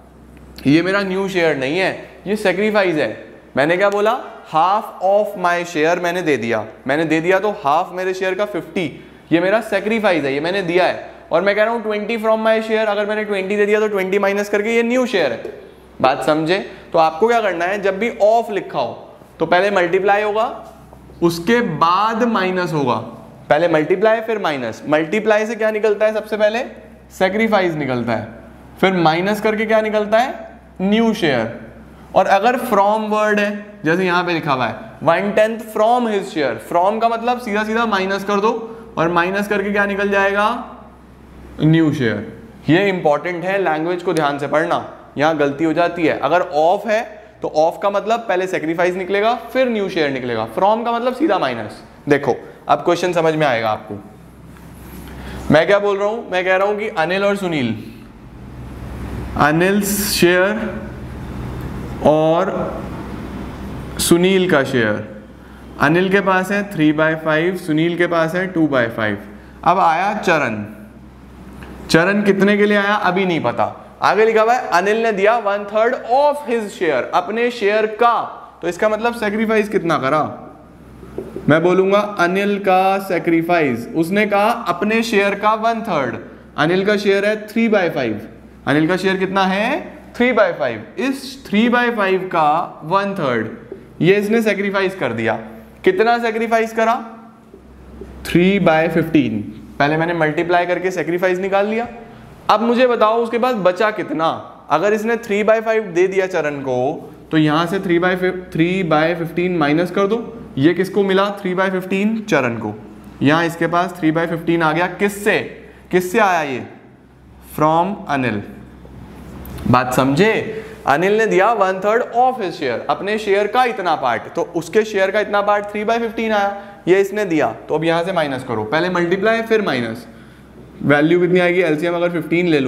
ये मेरा न्यू शेयर नहीं है, ये सेक्रीफाइस है। मैंने क्या बोला, हाफ ऑफ माई शेयर मैंने दे दिया, मैंने दे दिया तो हाफ मेरे शेयर का फिफ्टी, ये मेरा सेक्रीफाइस है, ये मैंने दिया है। और मैं कह रहा हूं ट्वेंटी फ्रॉम माई शेयर, अगर मैंने ट्वेंटी दे दिया तो ट्वेंटी माइनस करके ये न्यू शेयर है। बात समझे, तो आपको क्या करना है, जब भी ऑफ लिखा हो तो पहले मल्टीप्लाई होगा, उसके बाद माइनस होगा, पहले मल्टीप्लाई फिर माइनस। मल्टीप्लाई से क्या निकलता है, सबसे पहले सेक्रीफाइस निकलता है, फिर माइनस करके क्या निकलता है, न्यू शेयर। और अगर फ्रॉम वर्ड है, जैसे यहां पे लिखा हुआ है one tenth from his share, from का मतलब सीधा सीधा माइनस कर दो और माइनस करके क्या निकल जाएगा, न्यू शेयर। ये इंपॉर्टेंट है, लैंग्वेज को ध्यान से पढ़ना, यहां गलती हो जाती है। अगर ऑफ है तो ऑफ का मतलब पहले सेक्रीफाइस निकलेगा फिर न्यू शेयर निकलेगा, फ्रॉम का मतलब सीधा माइनस। देखो अब क्वेश्चन समझ में आएगा आपको। मैं क्या बोल रहा हूं, मैं कह रहा हूं कि अनिल और सुनील, अनिल शेयर और सुनील का शेयर, अनिल के पास है थ्री बाय फाइव, सुनील के पास है टू बाय फाइव। अब आया चरण, चरण कितने के लिए आया अभी नहीं पता, आगे लिखा हुआ है अनिल ने दिया one third of his share, अपने शेयर का, तो इसका मतलब सेक्रीफाइस कितना करा, मैं बोलूंगा अनिल का सेक्रीफाइस, उसने कहा अपने शेयर का वन थर्ड, अनिल का शेयर है थ्री बाय फाइव, अनिल का शेयर कितना है थ्री बाय फाइव, इस थ्री बाय फाइव का वन थर्ड ये इसने सेक्रीफाइस कर दिया। कितना सेक्रीफाइस करा, थ्री बाय फिफ्टीन, पहले मैंने मल्टीप्लाई करके सेक्रीफाइस निकाल लिया। अब मुझे बताओ उसके बाद बचा कितना, अगर इसने थ्री बाय फाइव दे दिया चरण को तो यहां से three by three by fifteen minus कर दो, ये किसको मिला, थ्री बाय फिफ्टीन चरण को, यहां इसके पास थ्री बाय फिफ्टीन आ गया, किससे किससे आया ये, फ्रॉम अनिल। बात समझे, अनिल ने दिया one third of his share, अपने शेयर का इतना पार्ट, तो उसके शेयर का इतना पार्ट थ्री बाय फिफ्टीन आया, ये इसने दिया, तो अब यहां से माइनस करो, पहले मल्टीप्लाई फिर माइनस, वैल्यू कितनी आएगी, एलसीएम अगर फिफ्टीन ले लूं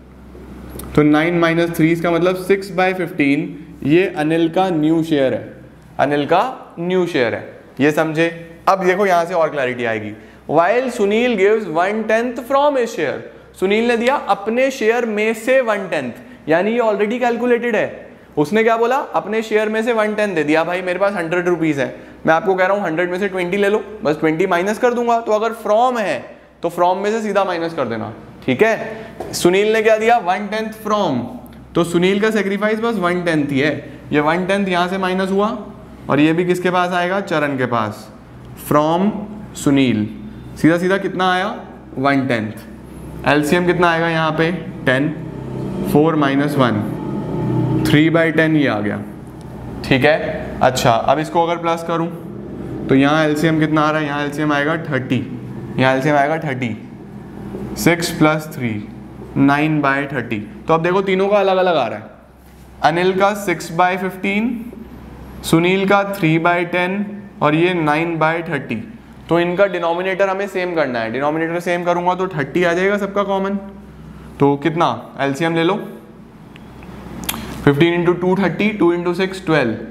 तो नाइन माइनस थ्री, इसका मतलब सिक्स बाय फिफ्टीन, ये अनिल का न्यू शेयर है, अनिल का न्यू शेयर है, ये समझे। अब देखो यहां से और क्लैरिटी आएगी, while Sunil gives one tenth from his share, Sunil ने दिया अपने शेयर में से वन टेंथ, यानी ये ऑलरेडी कैलकुलेटेड है, उसने क्या बोला, अपने शेयर में से वन टेंथ दे दिया। भाई मेरे पास हंड्रेड रुपीज है, मैं आपको कह रहा हूं हंड्रेड में से ट्वेंटी ले लो, बस ट्वेंटी माइनस कर दूंगा, तो अगर फ्रॉम है तो फ्रॉम में से सीधा माइनस कर देना, ठीक है। सुनील ने क्या दिया, वन टेंथ फ्रॉम, तो सुनील का सेक्रीफाइस बस वन टेंथ ही है, ये वन टेंथ यहां से माइनस हुआ और ये भी किसके पास आएगा, चरण के पास, फ्रॉम सुनील, सीधा सीधा कितना आया, वन टेंथ। एलसीएम कितना आएगा यहाँ पे, ten, four minus one, three by ten ये आ गया, ठीक है। अच्छा अब इसको अगर प्लस करूं तो यहाँ एलसीएम कितना आ रहा है, यहाँ एलसीएम आएगा थर्टी, यहाँ एलसीएम आएगा thirty, six plus three nine by thirty. तो अब देखो तीनों का अलग अलग आ रहा है, अनिल का सिक्स बाय फिफ्टीन, सुनील का थ्री बाय टेन और ये नाइन बाय थर्टी। तो इनका डिनोमिनेटर हमें सेम करना है, डिनोमिनेटर सेम करूंगा तो थर्टी आ जाएगा सबका कॉमन, तो कितना एलसीएम ले लो, fifteen into two thirty, two into six twelve,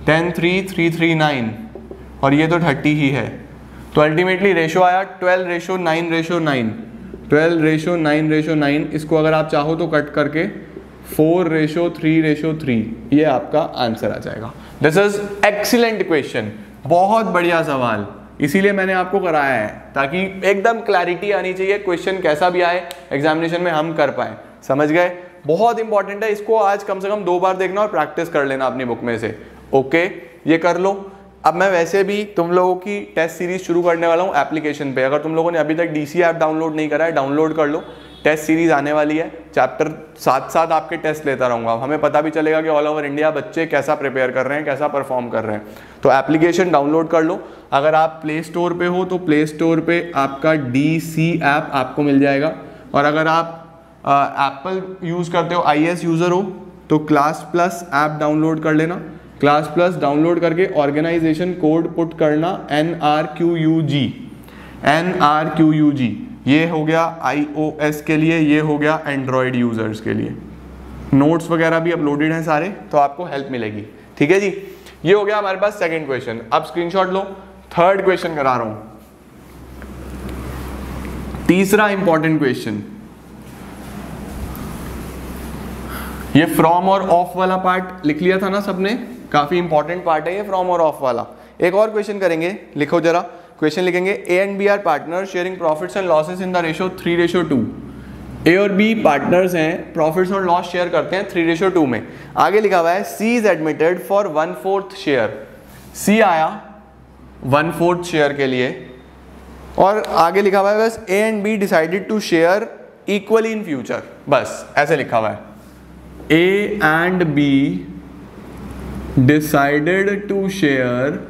ten three three three nine और ये तो थर्टी ही है, तो अल्टीमेटली रेशो आया twelve ratio nine ratio nine, twelve ratio nine ratio nine. इसको अगर आप चाहो तो कट करके four ratio three ratio three, ये आपका आंसर आ जाएगा। दिस इज एक्सीलेंट क्वेश्चन, बहुत बढ़िया सवाल, इसीलिए मैंने आपको कराया है ताकि एकदम क्लैरिटी आनी चाहिए, क्वेश्चन कैसा भी आए एग्जामिनेशन में हम कर पाए। समझ गए? बहुत इंपॉर्टेंट है, इसको आज कम से कम दो बार देखना और प्रैक्टिस कर लेना अपनी बुक में से। ओके, ये कर लो। अब मैं वैसे भी तुम लोगों की टेस्ट सीरीज शुरू करने वाला हूँ एप्लीकेशन पे। अगर तुम लोगों ने अभी तक डीसी ऐप डाउनलोड नहीं करा है, डाउनलोड कर लो। टेस्ट सीरीज आने वाली है, चैप्टर साथ साथ आपके टेस्ट लेता रहूँगा, हमें पता भी चलेगा कि ऑल ओवर इंडिया बच्चे कैसा प्रिपेयर कर रहे हैं, कैसा परफॉर्म कर रहे हैं। तो एप्लीकेशन डाउनलोड कर लो। अगर आप प्ले स्टोर पे हो तो प्ले स्टोर पे आपका डी सी ऐप आपको मिल जाएगा, और अगर आप एप्पल यूज़ करते हो, आई एस यूज़र हो, तो क्लास प्लस ऐप डाउनलोड कर लेना। क्लास प्लस डाउनलोड करके ऑर्गेनाइजेशन कोड पुट करना N R Q U G, N R Q U G. ये हो गया आईओएस के लिए, ये हो गया एंड्रॉयड यूजर्स के लिए। नोट्स वगैरह भी अपलोडेड हैं सारे, तो आपको हेल्प मिलेगी। ठीक है जी, ये हो गया हमारे पास सेकंड क्वेश्चन। अब स्क्रीनशॉट लो, थर्ड क्वेश्चन करा रहा हूं। तीसरा इंपॉर्टेंट क्वेश्चन, ये फ्रॉम और ऑफ वाला पार्ट लिख लिया था ना सबने, काफी इंपॉर्टेंट पार्ट है ये फ्रॉम और ऑफ वाला। एक और क्वेश्चन करेंगे, लिखो जरा क्वेश्चन लिखेंगे। A and B are partner sharing profits and losses in the ratio three ratio two. A और बी पार्टनर्स हैं, प्रॉफिट्स और लॉस शेयर करते हैं थ्री रेशो टू में। आगे लिखा हुआ है C is admitted for one fourth share. C आया वन फोर्थ शेयर के लिए, और आगे लिखा हुआ है बस A and B decided to share equally in future, बस ऐसे लिखा हुआ है। A and B decided to share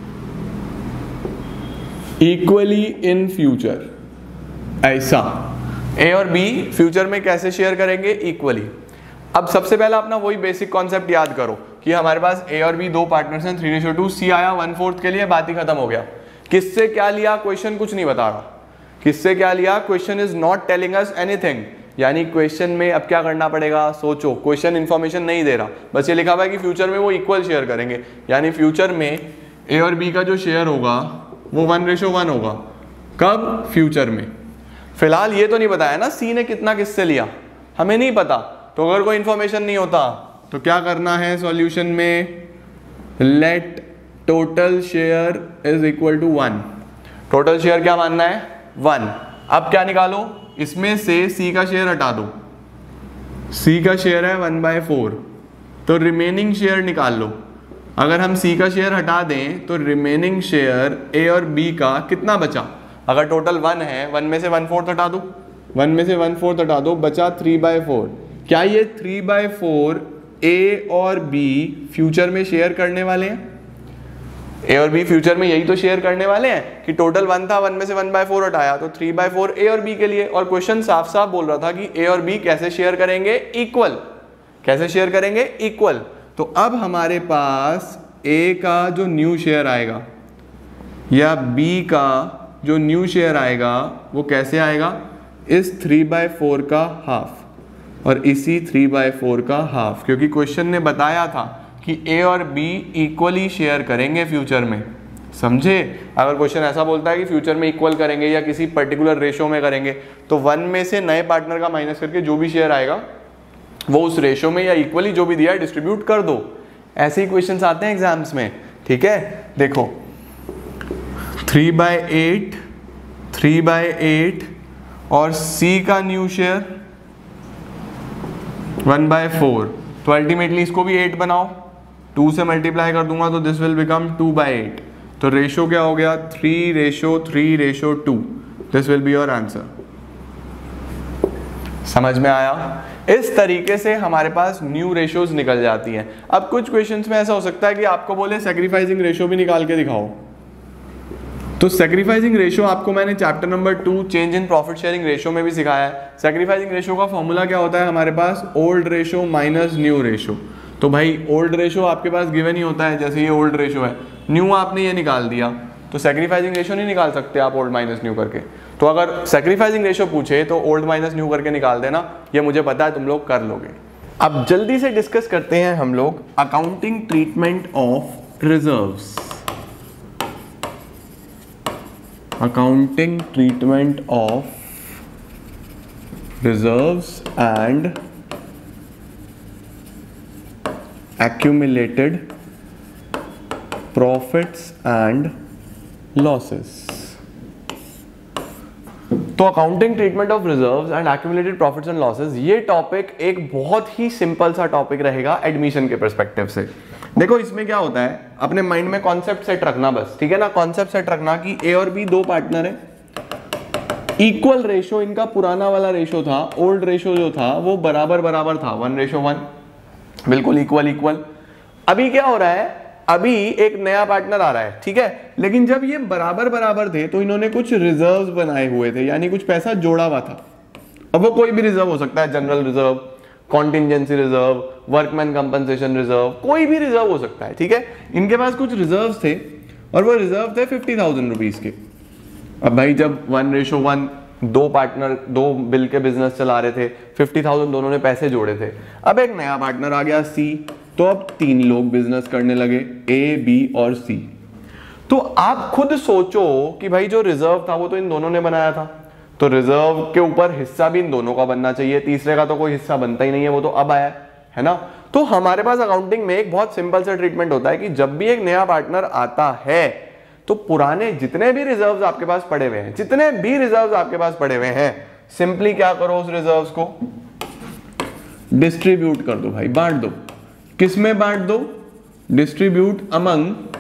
equally in future, ऐसा। ए और बी फ्यूचर में कैसे शेयर करेंगे? इक्वली। अब सबसे पहला अपना वही बेसिक कॉन्सेप्ट याद करो कि हमारे पास ए और बी दो पार्टनर्स हैं, थ्री रेशो टू। सी आया वन फोर्थ के लिए, बात ही खत्म हो गया। किससे क्या लिया? क्वेश्चन कुछ नहीं बता रहा किससे क्या लिया। Question is not telling us anything, यानी क्वेश्चन में अब क्या करना पड़ेगा? सोचो, क्वेश्चन इन्फॉर्मेशन नहीं दे रहा, बस ये लिखा हुआ है कि फ्यूचर में वो इक्वल शेयर करेंगे, यानी फ्यूचर में ए और बी का जो शेयर होगा वो वन रेशो वन होगा। कब? फ्यूचर में। फिलहाल ये तो नहीं बताया ना सी ने कितना किससे लिया, हमें नहीं पता। तो अगर कोई इंफॉर्मेशन नहीं होता तो क्या करना है सॉल्यूशन में? Let total share is equal to one. Total share क्या मानना है? वन। अब क्या निकालो? इसमें से सी का शेयर हटा दो, सी का शेयर है वन बाय फोर, तो रिमेनिंग शेयर निकाल लो। अगर हम सी का शेयर हटा दें तो रिमेनिंग शेयर ए और बी का कितना बचा? अगर टोटल वन है, वन में से वन फोर्थ हटा दो, वन में से वन फोर्थ हटा दो, बचा थ्री बाय फोर। क्या ये थ्री बाय फोर ए और बी फ्यूचर में शेयर करने वाले हैं? ए और बी फ्यूचर में यही तो शेयर करने वाले हैं कि टोटल वन था, वन में से वन बाय फोर हटाया, तो थ्री बाय फोर ए और बी के लिए। और क्वेश्चन साफ साफ बोल रहा था कि ए और बी कैसे शेयर करेंगे? इक्वल। कैसे शेयर करेंगे? इक्वल। तो अब हमारे पास ए का जो न्यू शेयर आएगा या बी का जो न्यू शेयर आएगा वो कैसे आएगा? इस थ्री बाय फोर का हाफ और इसी थ्री बाय फोर का हाफ, क्योंकि क्वेश्चन ने बताया था कि ए और बी इक्वली शेयर करेंगे फ्यूचर में। समझे? अगर क्वेश्चन ऐसा बोलता है कि फ्यूचर में इक्वल करेंगे या किसी पर्टिकुलर रेशो में करेंगे, तो वन में से नए पार्टनर का माइनस करके जो भी शेयर आएगा वो उस रेशो में या इक्वली जो भी दिया है डिस्ट्रीब्यूट कर दो। ऐसे ही क्वेश्चंस आते हैं एग्जाम्स में। ठीक है, देखो three by eight, three by eight और सी का new share one by four, तो अल्टीमेटली इसको भी एट बनाओ, टू से मल्टीप्लाई कर दूंगा तो this will become two by eight. तो रेशो क्या हो गया? Three ratio three ratio two. This will be your answer. समझ में आया? इस तरीके से हमारे पास न्यू रेशोज निकल जाती हैं। अब कुछ क्वेश्चंस में ऐसा हो सकता है कि आपको बोले सैक्रिफाइसिंग रेशो भी निकाल के दिखाओ, तो सैक्रिफाइसिंग रेशो आपको मैंने chapter number two change in profit sharing ratio में भी सिखाया है। सैक्रिफाइसिंग रेशो का फॉर्मूला क्या होता है हमारे पास? Old ratio minus new ratio. तो भाई ओल्ड रेशो आपके पास गिवन ही होता है, जैसे ये ओल्ड रेशो है, न्यू आपने ये निकाल दिया, तो सैक्रिफाइसिंग रेशो नहीं निकाल सकते आप ओल्ड माइनस न्यू करके। तो अगर सैक्रिफाइसिंग रेशो पूछे तो ओल्ड माइनस न्यू करके निकाल देना, ये मुझे पता है तुम लोग कर लोगे। अब जल्दी से डिस्कस करते हैं हम लोग accounting treatment of reserves, accounting treatment of reserves and accumulated profits and losses। तो accounting treatment of reserves and accumulated profits and losses, ये टॉपिक एक बहुत ही सिंपल सा टॉपिक रहेगा एडमिशन के पर्सपेक्टिव से। देखो इसमें क्या होता है, अपने माइंड में कॉन्सेप्ट सेट रखना बस, ठीक है ना। कॉन्सेप्ट सेट रखना कि ए और बी दो पार्टनर है, इक्वल रेशो इनका पुराना वाला रेशो था, ओल्ड रेशो जो था वो बराबर बराबर था, वन रेशो वन, बिल्कुल इक्वल इक्वल। अभी क्या हो रहा है, अभी एक नया पार्टनर आ रहा है, ठीक है, लेकिन जब ये बराबर बराबर थे तो इन्होंने कुछ रिजर्व्स बनाए हुए थे, यानी कुछ पैसा जोड़ा हुआ था। अब वो कोई भी रिजर्व हो सकता है, general reserve, contingency reserve, workman compensation reserve, कोई भी रिजर्व हो सकता है, ठीक है। इनके पास कुछ रिजर्व थे और वो रिजर्व थे फिफ्टी थाउजेंड रुपीज के। अब भाई जब वन रेशो वन, दो पार्टनर दो बिल के बिजनेस चला रहे थे, फिफ्टी थाउजेंड दोनों ने पैसे जोड़े थे। अब एक नया पार्टनर आ गया सी, तो अब तीन लोग बिजनेस करने लगे, ए बी और सी। तो आप खुद सोचो कि भाई जो रिजर्व था वो तो इन दोनों ने बनाया था, तो रिजर्व के ऊपर हिस्सा भी इन दोनों का बनना चाहिए, तीसरे का तो कोई हिस्सा बनता ही नहीं है, वो तो अब आया है ना। तो हमारे पास अकाउंटिंग में एक बहुत सिंपल सा ट्रीटमेंट होता है कि जब भी एक नया पार्टनर आता है तो पुराने जितने भी रिजर्व्स आपके पास पड़े हुए हैं, जितने भी रिजर्व्स आपके पास पड़े हुए हैं, सिंपली क्या करो, उस रिजर्व्स को डिस्ट्रीब्यूट कर दो भाई, बांट दो। किसमें बांट दो, डिस्ट्रीब्यूट अमंग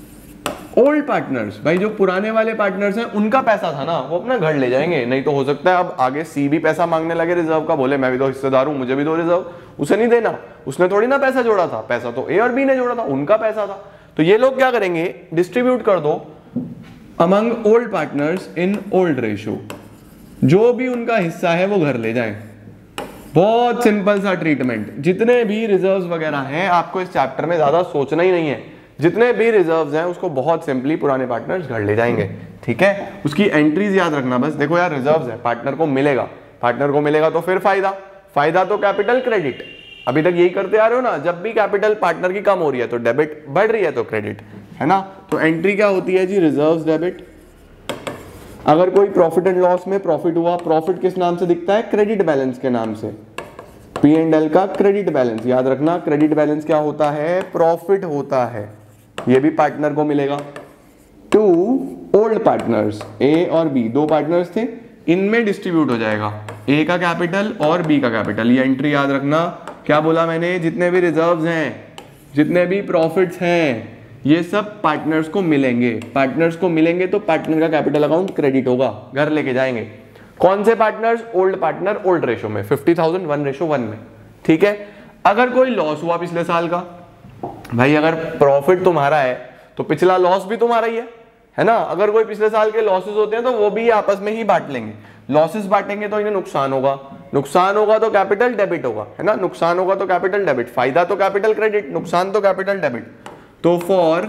ओल्ड पार्टनर्स। भाई जो पुराने वाले पार्टनर्स हैं उनका पैसा था ना, वो अपना घर ले जाएंगे, नहीं तो हो सकता है अब आगे सी भी पैसा मांगने लगे रिजर्व का, बोले मैं भी तो हिस्सेदार हूं, मुझे भी दो रिजर्व, उसे नहीं देना, उसने थोड़ी ना पैसा जोड़ा था, पैसा तो ए और बी ने जोड़ा था, उनका पैसा था। तो ये लोग क्या करेंगे, डिस्ट्रीब्यूट कर दो among old partners in old ratio, जो भी उनका हिस्सा है वो घर ले जाएं। बहुत सिंपल सा ट्रीटमेंट। जितने भी रिजर्व्स वगैरह हैं आपको इस चैप्टर में ज्यादा सोचना ही नहीं है, जितने भी रिजर्व्स हैं उसको बहुत सिंपली पुराने पार्टनर्स घर ले जाएंगे, ठीक है। उसकी एंट्रीज याद रखना बस। देखो यार रिजर्व्स है, पार्टनर को मिलेगा, पार्टनर को मिलेगा तो फिर फायदा, फायदा तो कैपिटल क्रेडिट, अभी तक यही करते आ रहे हो ना, जब भी कैपिटल पार्टनर की कम हो रही है तो डेबिट, बढ़ रही है तो क्रेडिट, है ना। तो एंट्री क्या होती है जी, रिजर्व्स डेबिट। अगर कोई प्रॉफिट एंड लॉस में प्रॉफिट हुआ, प्रॉफिट किस नाम से दिखता है, क्रेडिट बैलेंस के नाम से, पी एंड एल का क्रेडिट बैलेंस, याद रखना क्रेडिट बैलेंस क्या होता है, प्रॉफिट होता है, ये भी पार्टनर को मिलेगा। टू ओल्ड पार्टनर्स, ए और बी दो पार्टनर्स थे, इनमें डिस्ट्रीब्यूट हो जाएगा ए का कैपिटल और बी का कैपिटल। ये एंट्री याद रखना, क्या बोला मैंने, जितने भी रिजर्व्स हैं, जितने भी प्रॉफिट्स हैं, ये सब पार्टनर्स को मिलेंगे, पार्टनर्स को मिलेंगे तो पार्टनर का कैपिटल अकाउंट क्रेडिट होगा, घर लेके जाएंगे। कौन से partners, old partner old ratio में, fifty thousand one ratio one में, ठीक है। अगर कोई लॉस हुआ पिछले साल का, भाई अगर प्रॉफिट तुम्हारा है तो पिछला लॉस भी तुम्हारा ही है, है ना। अगर कोई पिछले साल के लॉसेस होते हैं तो वो भी आपस में ही बांट लेंगे, लॉसेस बांटेंगे तो इन्हें नुकसान होगा, नुकसान होगा तो कैपिटल डेबिट होगा, है ना, नुकसान होगा तो कैपिटल डेबिट, फायदा तो कैपिटल क्रेडिट, नुकसान तो कैपिटल डेबिट। तो फॉर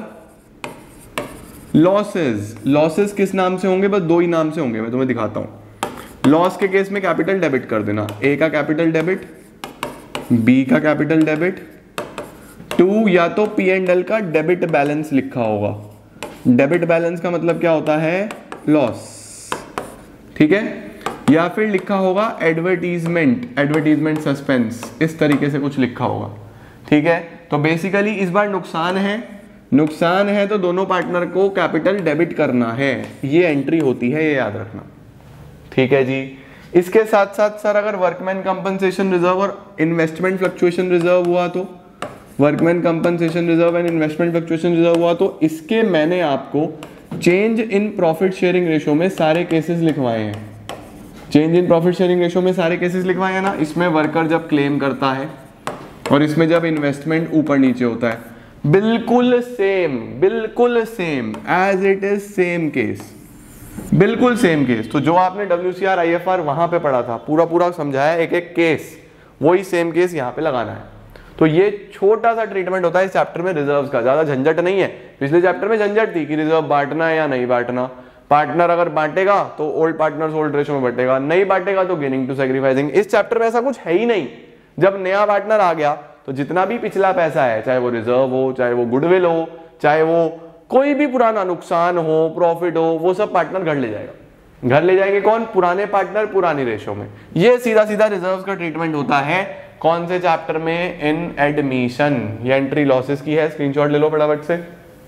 लॉसेस, लॉसेस किस नाम से होंगे, बस दो ही नाम से होंगे, मैं तुम्हें दिखाता हूं। लॉस के केस में कैपिटल डेबिट कर देना, ए का कैपिटल डेबिट, बी का कैपिटल डेबिट, टू या तो पी एंड एल का डेबिट बैलेंस लिखा होगा, डेबिट बैलेंस का मतलब क्या होता है, लॉस, ठीक है, या फिर लिखा होगा एडवर्टीजमेंट, एडवर्टीजमेंट सस्पेंस, इस तरीके से कुछ लिखा होगा, ठीक है। तो बेसिकली इस बार नुकसान है, नुकसान है तो दोनों पार्टनर को कैपिटल डेबिट करना है, ये एंट्री होती है, ये याद रखना, ठीक है जी। इसके साथ साथ सर अगर वर्कमैन कंपनसेशन रिजर्व और इन्वेस्टमेंट फ्लक्चुएशन रिजर्व हुआ तो, workman compensation reserve and investment fluctuation reserve हुआ तो इसके मैंने आपको change in profit sharing ratio में सारे केसेस लिखवाए हैं, change in profit sharing ratio में सारे केसेस लिखवाए हैं ना। इसमें वर्कर जब क्लेम करता है और इसमें जब इन्वेस्टमेंट ऊपर नीचे होता है, बिल्कुल सेम, बिल्कुल same as it is same case, बिल्कुल सेम केस। तो जो आपने W C R I F R वहां पे पढ़ा था, पूरा पूरा समझाया एक एक केस, वही सेम केस यहाँ पे लगाना है। तो ये छोटा सा ट्रीटमेंट होता है इस चैप्टर में रिजर्व्स का, ज्यादा झंझट नहीं है। पिछले चैप्टर में झंझट थी कि रिजर्व बांटना है या नहीं बांटना, पार्टनर अगर बांटेगा तो ओल्ड पार्टनर्स ओल्ड रेशो में बांटेगा, नहीं बांटेगा तो गेनिंग टू सैक्रिफाइसिंग। इस चैप्टर में ऐसा कुछ है ही नहीं। जब नया पार्टनर आ गया तो जितना भी पिछला पैसा है, चाहे वो रिजर्व हो, चाहे वो गुडविल हो, चाहे वो कोई भी पुराना नुकसान हो, प्रॉफिट हो, वो सब पार्टनर घर ले जाएगा। घर ले जाएंगे कौन? पुराने पार्टनर पुरानी रेशो में। ये सीधा सीधा रिजर्व्स का ट्रीटमेंट होता है कौन से चैप्टर में? In admission. ये एंट्री लॉसेस की है, स्क्रीनशॉट ले लो फटाफट से।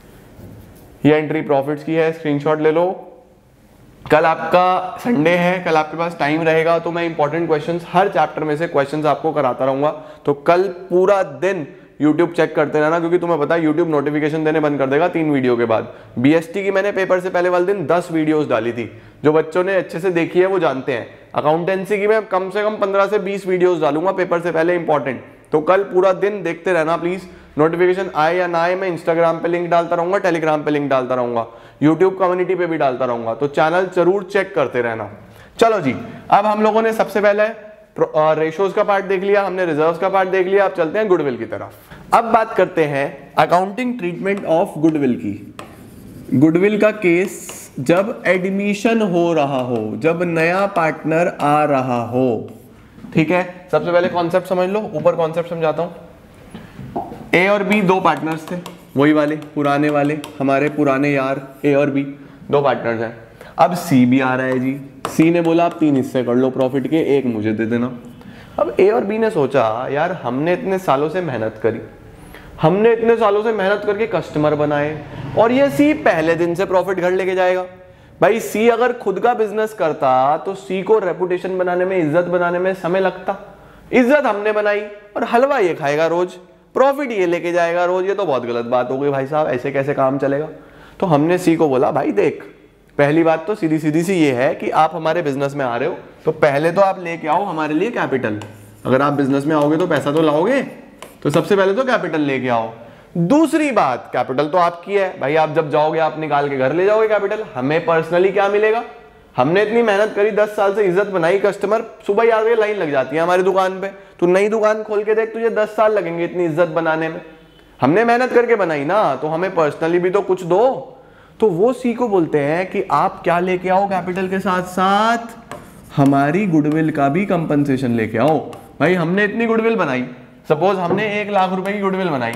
ये एंट्री प्रॉफिट्स की है, स्क्रीनशॉट ले लो। कल आपका संडे है, कल आपके पास टाइम रहेगा तो मैं इंपॉर्टेंट क्वेश्चंस हर चैप्टर में से क्वेश्चंस आपको कराता रहूंगा। तो कल पूरा दिन YouTube चेक करते रहना, क्योंकि तुम्हें पता है YouTube नोटिफिकेशन देने बंद कर देगा तीन वीडियो के बाद। बीएसटी की मैंने पेपर से पहले वाले दिन दस वीडियोस डाली थी, जो बच्चों ने अच्छे से देखी है वो जानते हैं। अकाउंटेंसी की मैं कम से कम पंद्रह से बीस वीडियोस डालूंगा पेपर से पहले, इंपॉर्टेंट। तो कल पूरा दिन देखते रहना प्लीज। नोटिफिकेशन आए या ना आए, मैं इंस्टाग्राम पे लिंक डालता रहूंगा, टेलीग्राम पे लिंक डालता रहूंगा, यूट्यूब कम्युनिटी पे भी डालता रहूंगा, तो चैनल जरूर चेक करते रहना। चलो जी, अब हम लोगों ने सबसे पहले रेशोज का पार्ट देख लिया, हमने रिजर्व्स का पार्ट देख लिया, अब चलते हैं गुडविल की तरफ। अब बात करते हैं अकाउंटिंग ट्रीटमेंट ऑफ गुडविल की। गुडविल का केस जब एडमिशन हो रहा हो, जब नया पार्टनर आ रहा हो, ठीक है। सबसे पहले कॉन्सेप्ट समझ लो, ऊपर कॉन्सेप्ट समझाता हूं। ए और बी दो पार्टनर्स थे, वही वाले पुराने वाले, हमारे पुराने यार ए और बी दो पार्टनर्स हैं। अब सी भी आ रहा है जी। सी ने बोला आप तीन हिस्से कर लो प्रॉफिट के, एक मुझे दे देना। अब ए और बी ने सोचा यार हमने इतने सालों से मेहनत करी, हमने इतने सालों से मेहनत करके कस्टमर बनाए, और ये सी पहले दिन से प्रॉफिट घर लेके जाएगा। भाई सी अगर खुद का बिजनेस करता तो सी को रेपुटेशन बनाने में, इज्जत बनाने में समय लगता। इज्जत हमने बनाई और हलवा ये खाएगा रोज, प्रॉफिट ये लेके जाएगा रोज। ये तो बहुत गलत बात हो गई भाई साहब, ऐसे कैसे काम चलेगा। तो हमने सी को बोला भाई देख, पहली बात तो सीधी सीधी सी ये है कि आप हमारे बिजनेस में आ रहे हो तो पहले तो आप लेके आओ हमारे लिए कैपिटल। अगर आप बिजनेस में आओगे तो पैसा तो लाओगे, तो सबसे पहले तो कैपिटल लेके आओ। दूसरी बात, कैपिटल तो आपकी है भाई, आप जब जाओगे आप निकाल के घर ले जाओगे कैपिटल। हमें पर्सनली क्या मिलेगा? हमने इतनी मेहनत करी, दस साल से इज्जत बनाई, कस्टमर सुबह याद रहे लाइन लग जाती है हमारी दुकान पे। तू नई दुकान खोल के देख, तुझे दस साल लगेंगे इतनी इज्जत बनाने में। हमने मेहनत करके बनाई ना, तो हमें पर्सनली भी तो कुछ दो। तो वो सी को बोलते हैं कि आप क्या लेके आओ कैपिटल के साथ साथ? हमारी गुडविल का भी कंपनसेशन लेके आओ। भाई हमने इतनी गुडविल बनाई, सपोज हमने एक लाख रुपए की गुडविल बनाई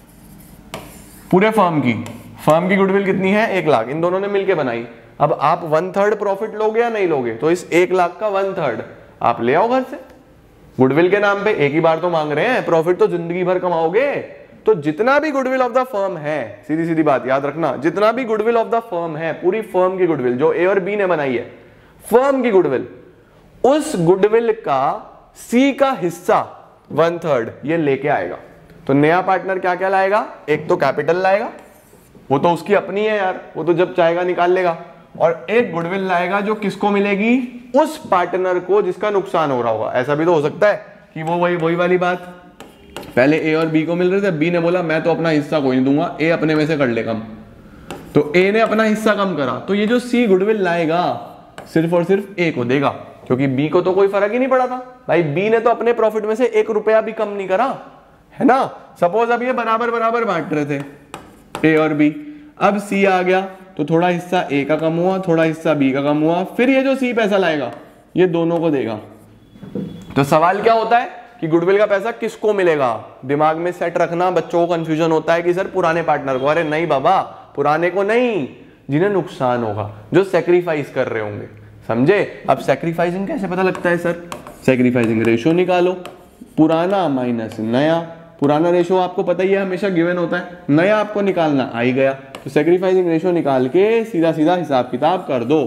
पूरे फर्म की। फर्म की गुडविल कितनी है? एक लाख। इन दोनों ने मिलके बनाई। अब आप वन थर्ड प्रॉफिट लोगे या नहीं लोगे? तो इस एक लाख का वन थर्ड आप ले आओ घर से। गुडविल के नाम पे एक ही बार तो मांग रहे हैं, प्रॉफिट तो जिंदगी भर कमाओगे। तो जितना भी गुडविल ऑफ द फर्म है, सीधी सीधी बात याद रखना, जितना भी गुडविल ऑफ द फर्म है, पूरी फर्म की गुडविल जो ए और बी ने बनाई है, फर्म की गुडविल, उस गुडविल का सी का हिस्सा वन थर्ड ये लेके आएगा। तो नया पार्टनर क्या क्या लाएगा? एक तो कैपिटल लाएगा, वो तो उसकी अपनी है यार, वो तो जब चाहेगा निकाल लेगा। और एक गुडविल लाएगा जो किसको मिलेगी? उस पार्टनर को जिसका नुकसान हो रहा होगा। ऐसा भी तो हो सकता है कि वो वही वही वाली बात, पहले ए और बी को मिल रहे थे, बी ने बोला मैं तो अपना हिस्सा कोई नहीं दूंगा, ए अपने में से कर ले कम, तो ए ने अपना हिस्सा कम करा, तो ये जो सी गुडविल लाएगा सिर्फ और सिर्फ ए को देगा, क्योंकि बी को तो कोई फर्क ही नहीं पड़ा था। भाई बी ने तो अपने प्रॉफिट में से एक रुपया भी कम नहीं करा, है ना। सपोज अब ये बराबर बराबर बांट रहे थे ए और बी, अब सी आ गया तो थोड़ा हिस्सा ए का कम हुआ, थोड़ा हिस्सा बी का कम हुआ, फिर ये जो सी पैसा लाएगा ये दोनों को देगा। तो सवाल क्या होता है कि गुडविल का पैसा किसको मिलेगा? दिमाग में सेट रखना, बच्चों को कंफ्यूजन होता है कि सर पुराने पार्टनर को। अरे नहीं बाबा, पुराने को नहीं, जिन्हें नुकसान होगा, जो सेक्रीफाइस कर रहे होंगे, समझे। अब सेक्रीफाइसिंग कैसे पता लगता है सर? सेक्रीफाइसिंग रेशो निकालो, पुराना माइनस नया। पुराना रेशो आपको पता ही है हमेशा गिवन होता है, नया आपको निकालना आ ही गया, तो सेक्रीफाइसिंग रेशो निकाल के सीधा सीधा हिसाब किताब कर दो।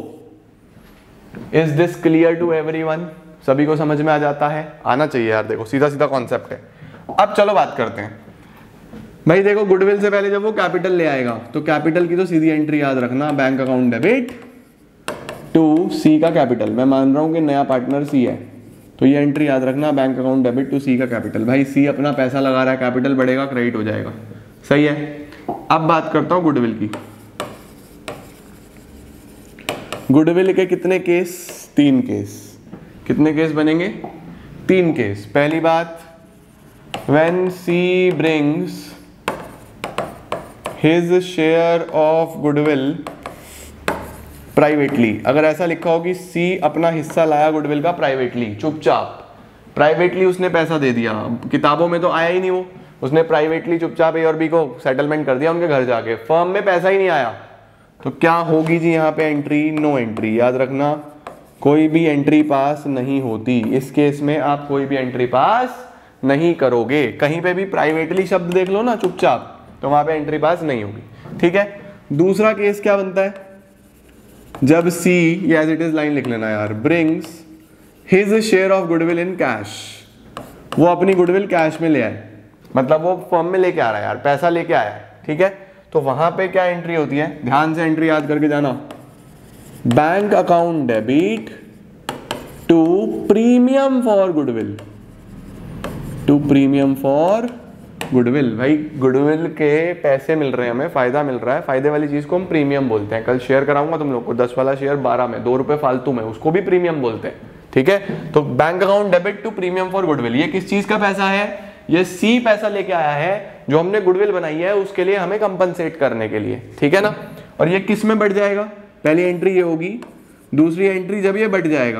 Is this clear to everyone? सभी को समझ में आ जाता है? आना चाहिए यार, देखो सीधा सीधा कॉन्सेप्ट है। अब चलो बात करते हैं भाई। देखो गुडविल से पहले जब वो कैपिटल ले आएगा तो कैपिटल की तो सीधी एंट्री याद रखना, bank account debit to C का कैपिटल। मैं मान रहा हूं कि नया पार्टनर सी है, तो ये एंट्री याद रखना, bank account debit to C का कैपिटल। भाई सी अपना पैसा लगा रहा है, कैपिटल बढ़ेगा, क्रेडिट हो जाएगा, सही है। अब बात करता हूं गुडविल की। गुडविल के कितने केस? तीन केस। कितने केस बनेंगे? तीन केस। पहली बात, when C brings his share of goodwill privately, अगर ऐसा लिखा हो कि C अपना हिस्सा लाया गुडविल का प्राइवेटली, चुपचाप प्राइवेटली उसने पैसा दे दिया, किताबों में तो आया ही नहीं वो, उसने प्राइवेटली चुपचाप ए और बी को सेटलमेंट कर दिया उनके घर जाके, फर्म में पैसा ही नहीं आया, तो क्या होगी जी यहाँ पे एंट्री? No entry. याद रखना कोई भी एंट्री पास नहीं होती, इस केस में आप कोई भी एंट्री पास नहीं करोगे। कहीं पे भी प्राइवेटली शब्द देख लो ना चुपचाप, तो वहां पे एंट्री पास नहीं होगी। ठीक है, दूसरा केस क्या बनता है? जब C, as it is line लिख लेना यार, brings his share of goodwill in cash, वो अपनी गुडविल कैश में ले आए, मतलब वो फर्म में लेके आ रहा है यार, पैसा लेके आया है। ठीक है, तो वहां पे क्या एंट्री होती है? ध्यान से एंट्री याद करके जाना, bank account debit to premium for goodwill, to premium for goodwill. भाई गुडविल के पैसे मिल रहे हैं हमें, फायदा मिल रहा है, फायदे वाली चीज को हम प्रीमियम बोलते हैं। कल शेयर कराऊंगा तुम लोग को, दस वाला शेयर बारह में, दो रुपए फालतू में, उसको भी प्रीमियम बोलते हैं। ठीक है, तो bank account debit to premium for goodwill, ये किस चीज का पैसा है? ये सी पैसा लेके आया है जो हमने गुडविल बनाई है उसके लिए, हमें कंपनसेट करने के लिए। ठीक है ना, और ये किस में बढ़ जाएगा? पहली एंट्री ये होगी, दूसरी एंट्री जब ये बढ़ जाएगा,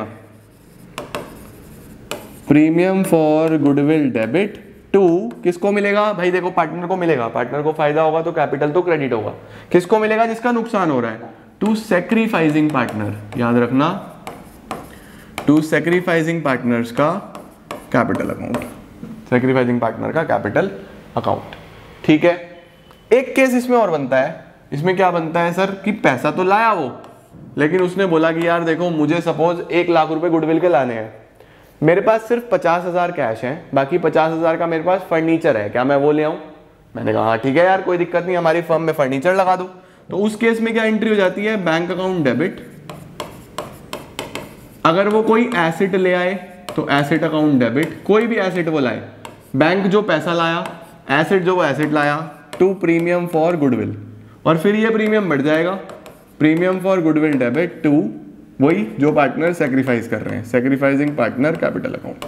premium for goodwill debit to, किसको मिलेगा? भाई देखो पार्टनर को मिलेगा, पार्टनर को फायदा होगा तो कैपिटल तो क्रेडिट होगा। किसको मिलेगा? जिसका नुकसान हो रहा है, टू सैक्रिफाइसिंग पार्टनर। याद रखना, टू सैक्रिफाइसिंग पार्टनर्स का कैपिटल अकाउंट, सैक्रिफाइसिंग पार्टनर का कैपिटल अकाउंट। ठीक है, एक केस इसमें और बनता है, इसमें क्या बनता है सर कि पैसा तो लाया वो, लेकिन उसने बोला कि यार देखो मुझे सपोज एक लाख रुपए गुडविल के लाने हैं, मेरे पास सिर्फ पचास हजार कैश है, बाकी पचास हजार का मेरे पास फर्नीचर है, क्या मैं वो ले आऊं? मैंने कहा हाँ ठीक है यार, कोई दिक्कत नहीं, हमारी फर्म में फर्नीचर लगा दो। तो उस केस में क्या एंट्री हो जाती है? Bank account debit. अगर वो कोई एसेट ले आए तो एसेट अकाउंट डेबिट, कोई भी एसेट वो लाए, बैंक जो पैसा लाया, एसेट जो वो एसेट लाया, टू प्रीमियम फॉर गुडविल, और फिर ये प्रीमियम बढ़ जाएगा, premium for goodwill debit to वही जो पार्टनर सेक्रीफाइस कर रहे हैं, सेक्रीफाइसिंग पार्टनर कैपिटल अकाउंट।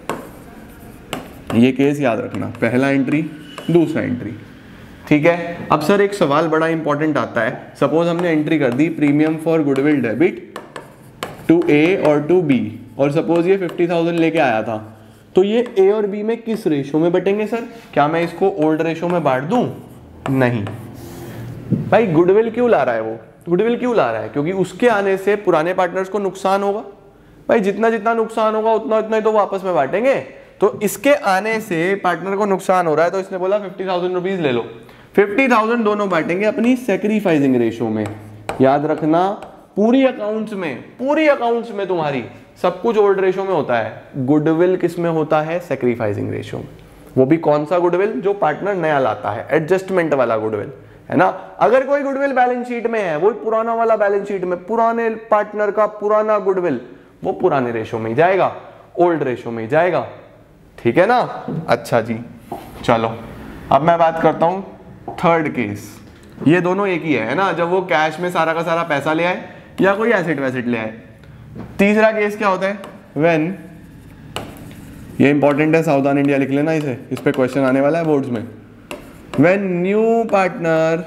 ये केस याद रखना, पहला एंट्री, दूसरा एंट्री। ठीक है, अब सर एक सवाल बड़ा इंपॉर्टेंट आता है, सपोज हमने एंट्री कर दी premium for goodwill debit to A और टू बी, और सपोज ये फिफ्टी थाउजेंड लेके आया था, तो ये ए और बी में किस रेशो में बटेंगे सर? क्या मैं इसको ओल्ड रेशो में बांट दूं? नहीं भाई, गुडविल क्यों ला रहा है वो? गुडविल क्यों ला रहा है? क्योंकि उसके आने से पुराने पार्टनर्स को नुकसान होगा। भाई जितना जितना नुकसान होगा उतना उतना ही तो वो आपस में बांटेंगे। तो इसके आने से पार्टनर को नुकसान हो रहा है, तो इसने बोला फिफ्टी थाउजेंड रुपीज ले लो, फिफ्टी थाउजेंड दोनों बांटेंगे अपनी सेक्रीफाइसिंग रेशो में। याद रखना, पूरी अकाउंट्स में, पूरी अकाउंट्स में तुम्हारी सब कुछ ओल्ड रेशो में होता है, गुडविल किस में होता है? सेक्रीफाइसिंग रेशो में। वो भी कौन सा गुडविल? जो पार्टनर नया लाता है, एडजस्टमेंट वाला गुडविल, है ना। अगर कोई गुडविल बैलेंस शीट में है, वो पुराना वाला बैलेंस शीट में, पुराने पार्टनर का पुराना गुडविल, वो पुराने रेशो में ही जाएगा, ओल्ड रेशो में ही जाएगा। ठीक है ना। अच्छा जी, चलो अब मैं बात करता हूं थर्ड केस। ये दोनों एक ही है, है ना, जब वो कैश में सारा का सारा पैसा ले आए या कोई एसेट वैसेट ले आए। तीसरा केस क्या होता है? व्हेन, ये इंपॉर्टेंट है, सावधान इंडिया लिख लेना इसे, इस पे क्वेश्चन आने वाला है बोर्ड्स में। When new partner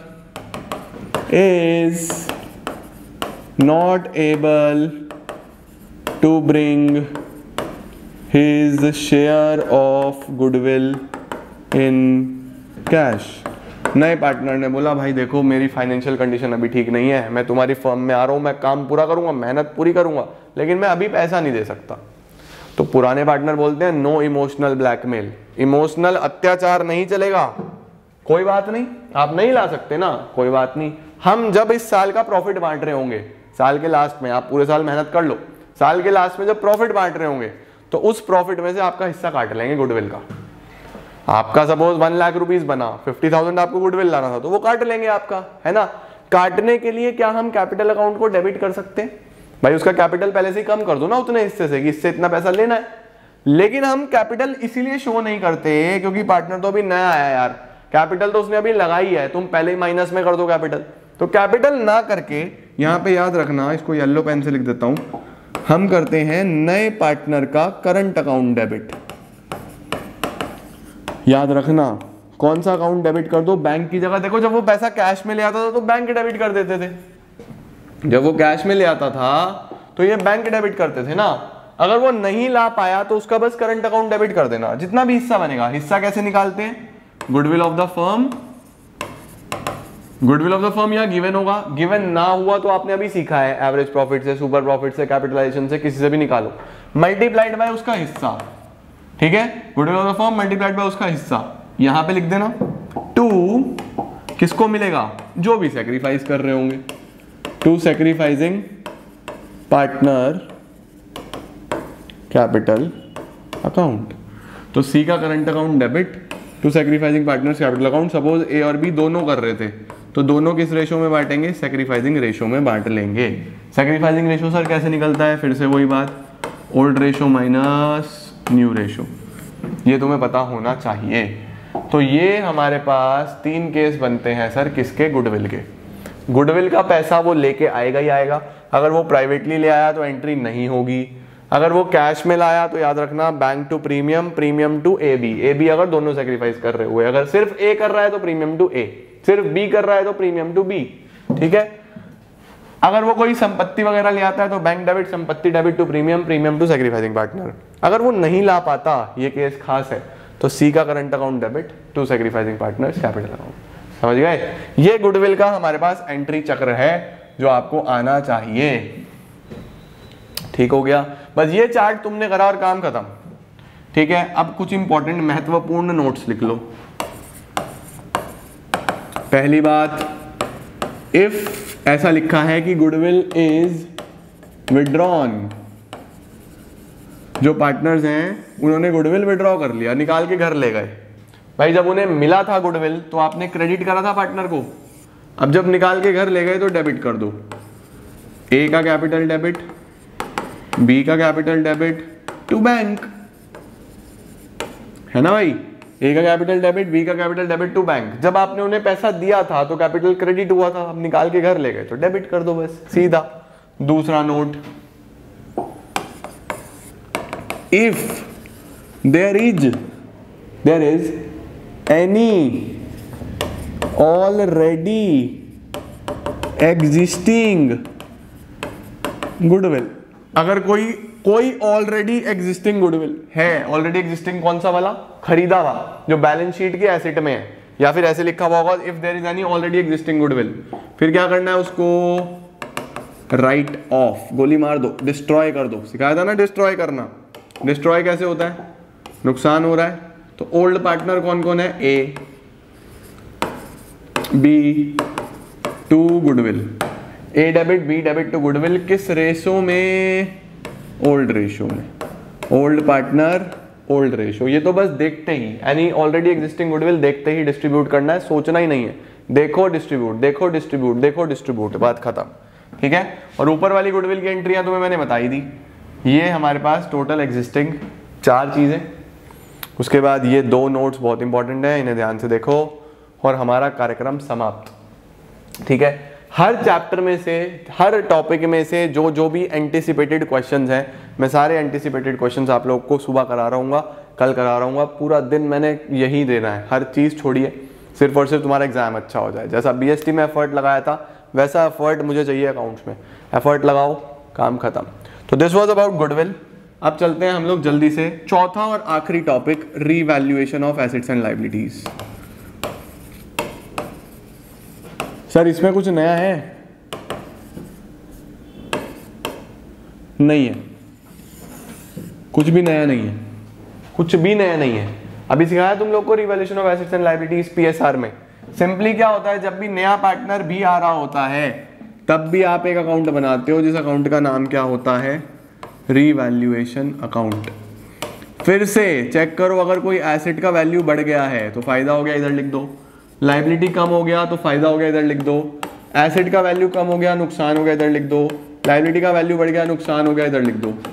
is not able to bring his share of goodwill in cash. नए पार्टनर ने बोला भाई देखो मेरी फाइनेंशियल कंडीशन अभी ठीक नहीं है, मैं तुम्हारी फर्म में आ रहा हूं, मैं काम पूरा करूंगा, मेहनत पूरी करूंगा, लेकिन मैं अभी पैसा नहीं दे सकता। तो पुराने पार्टनर बोलते हैं नो इमोशनल ब्लैकमेल, इमोशनल अत्याचार नहीं चलेगा। कोई बात नहीं, आप नहीं ला सकते ना, कोई बात नहीं, हम जब इस साल का प्रॉफिट बांट रहे होंगे, साल के लास्ट में, आप पूरे साल मेहनत कर लो, साल के लास्ट में जब प्रॉफिट बांट रहे होंगे तो उस प्रॉफिट में से आपका हिस्सा काट लेंगे गुडविल का। आपका सपोज वन लाख रुपीस बना, फिफ्टी थाउजेंड आपको गुडविल लाना था, तो वो काट लेंगे आपका, है ना। काटने के लिए क्या हम कैपिटल अकाउंट को डेबिट कर सकते हैं? भाई उसका कैपिटल पहले से ही कम कर दो ना उतने हिस्से से कि इससे इतना पैसा लेना है। लेकिन हम कैपिटल इसीलिए शो नहीं करते क्योंकि पार्टनर तो अभी नया आया यार, कैपिटल तो उसने अभी लगाई है, तुम पहले ही माइनस में कर दो कैपिटल। तो कैपिटल ना करके यहाँ पे याद रखना, इसको येलो पेन से लिख देता हूं, हम करते हैं नए पार्टनर का करंट अकाउंट डेबिट। याद रखना कौन सा अकाउंट डेबिट कर दो? बैंक की जगह देखो, जब वो पैसा कैश में ले आता था तो बैंक डेबिट कर देते थे, जब वो कैश में ले आता था तो ये बैंक डेबिट करते थे ना। अगर वो नहीं ला पाया तो उसका बस करंट अकाउंट डेबिट कर देना, जितना भी हिस्सा बनेगा। हिस्सा कैसे निकालते हैं? Goodwill of the firm, goodwill of the firm यहाँ गिवन होगा, गिवन ना हुआ तो आपने अभी सीखा है एवरेज प्रॉफिट से, सुपर प्रॉफिट से, कैपिटलाइजेशन से, किसी से भी निकालो, मल्टीप्लाइड बाय उसका हिस्सा, ठीक है, goodwill of the firm multiplied by उसका हिस्सा, यहां पे लिख देना। टू किसको मिलेगा, जो भी सेक्रीफाइस कर रहे होंगे, to sacrificing partner capital account. तो सी का current account debit, to sacrificing partners capital account. Suppose A और बी दोनों कर रहे थे, तो दोनों किस रेशो में बांटेंगे, सेक्रीफाइसिंग रेशो में बांट लेंगे। सेक्रीफाइसिंग रेशो सर कैसे निकलता है, फिर से वही बात, old ratio minus new ratio, ये तुम्हें पता होना चाहिए। तो ये हमारे पास तीन केस बनते हैं सर, किसके, गुडविल के। गुडविल का पैसा वो लेके आएगा ही आएगा, अगर वो प्राइवेटली ले आया तो एंट्री नहीं होगी, अगर वो कैश में लाया तो याद रखना bank to premium, premium to A B, A B अगर दोनों सेक्रीफाइस कर रहे हुए, अगर सिर्फ ए कर रहा है तो प्रीमियम टू ए, सिर्फ बी कर रहा है तो प्रीमियम टू बी, ठीक है। अगर वो कोई संपत्ति वगैरह ले आता है तो बैंक डेबिट, संपत्ति debit to premium, premium to sacrificing partner. अगर वो नहीं ला पाता, ये केस खास है, तो सी का current account debit to sacrificing partners capital account. समझ गए, ये गुडविल का हमारे पास एंट्री चक्र है जो आपको आना चाहिए। ठीक हो गया, बस ये चार्ट तुमने करा और काम खत्म, ठीक है। अब कुछ इंपॉर्टेंट महत्वपूर्ण नोट्स लिख लो। पहली बात, इफ ऐसा लिखा है कि गुडविल इज विड्रॉन, जो पार्टनर्स हैं उन्होंने गुडविल विड्रॉ कर लिया, निकाल के घर ले गए। भाई जब उन्हें मिला था गुडविल तो आपने क्रेडिट करा था पार्टनर को, अब जब निकाल के घर ले गए तो डेबिट कर दो। ए का कैपिटल डेबिट, बी का कैपिटल डेबिट टू बैंक, है ना भाई, ए का कैपिटल डेबिट, बी का कैपिटल डेबिट टू बैंक। जब आपने उन्हें पैसा दिया था तो कैपिटल क्रेडिट हुआ था, अब निकाल के घर ले गए तो डेबिट कर दो बस, सीधा। दूसरा note, if there is there is any already existing goodwill, अगर कोई कोई ऑलरेडी एग्जिस्टिंग गुडविल है, ऑलरेडी एग्जिस्टिंग कौन सा वाला, खरीदा हुआ, जो बैलेंस शीट के एसेट में है, या फिर ऐसे लिखा हुआ होगा if there is any already existing goodwill, फिर क्या करना है, उसको राइट ऑफ, गोली मार दो, डिस्ट्रॉय कर दो। सिखाया था ना डिस्ट्रॉय करना। डिस्ट्रॉय कैसे होता है, नुकसान हो रहा है तो ओल्ड पार्टनर कौन कौन है, A B to goodwill, A debit B debit to goodwill, किस रेशो में, ओल्ड रेशो में, ओल्ड पार्टनर ओल्ड रेशो। ये तो बस देखते ही, यानी ऑलरेडी एग्जिस्टिंग गुडविल देखते ही डिस्ट्रीब्यूट करना है, सोचना ही नहीं है, देखो डिस्ट्रीब्यूट, देखो डिस्ट्रीब्यूट, देखो डिस्ट्रीब्यूट, बात खत्म, ठीक है। और ऊपर वाली गुडविल की एंट्रियां तुम्हें मैंने बताई दी, ये हमारे पास टोटल एग्जिस्टिंग चार चीजें। उसके बाद ये दो नोट्स बहुत इंपॉर्टेंट है, इन्हें ध्यान से देखो और हमारा कार्यक्रम समाप्त, ठीक है। हर चैप्टर में से, हर टॉपिक में से जो जो भी एंटिसिपेटेड क्वेश्चंस हैं, मैं सारे एंटिसिपेटेड क्वेश्चंस आप लोगों को सुबह करा रहा हूँ, कल करा रहा हूँ, पूरा दिन मैंने यही देना है, हर चीज़ छोड़िए, सिर्फ और सिर्फ तुम्हारा एग्जाम अच्छा हो जाए। जैसा बीएसटी में एफर्ट लगाया था वैसा एफर्ट मुझे चाहिए अकाउंट्स में, एफर्ट लगाओ, काम खत्म। तो दिस वॉज अबाउट गुडविल। अब चलते हैं हम लोग जल्दी से चौथा और आखिरी topic, revaluation of assets and liabilities. Sir इसमें कुछ नया है? नहीं है, कुछ भी नया नहीं है, कुछ भी नया नहीं है। अभी सिखाया तुम लोग को revaluation of assets and liabilities PSR में। सिंपली क्या होता है, जब भी नया पार्टनर भी आ रहा होता है तब भी आप एक अकाउंट बनाते हो जिस अकाउंट का नाम क्या होता है, रीवैल्यूएशन अकाउंट। फिर से चेक करो, अगर कोई एसेट का वैल्यू बढ़ गया है तो फायदा हो गया, इधर लिख दो। लायबिलिटी कम हो गया तो फायदा हो गया, इधर लिख दो। एसेट का वैल्यू कम हो गया, नुकसान हो गया, इधर लिख दो। लायबिलिटी का वैल्यू बढ़ गया, नुकसान हो गया, इधर लिख दो।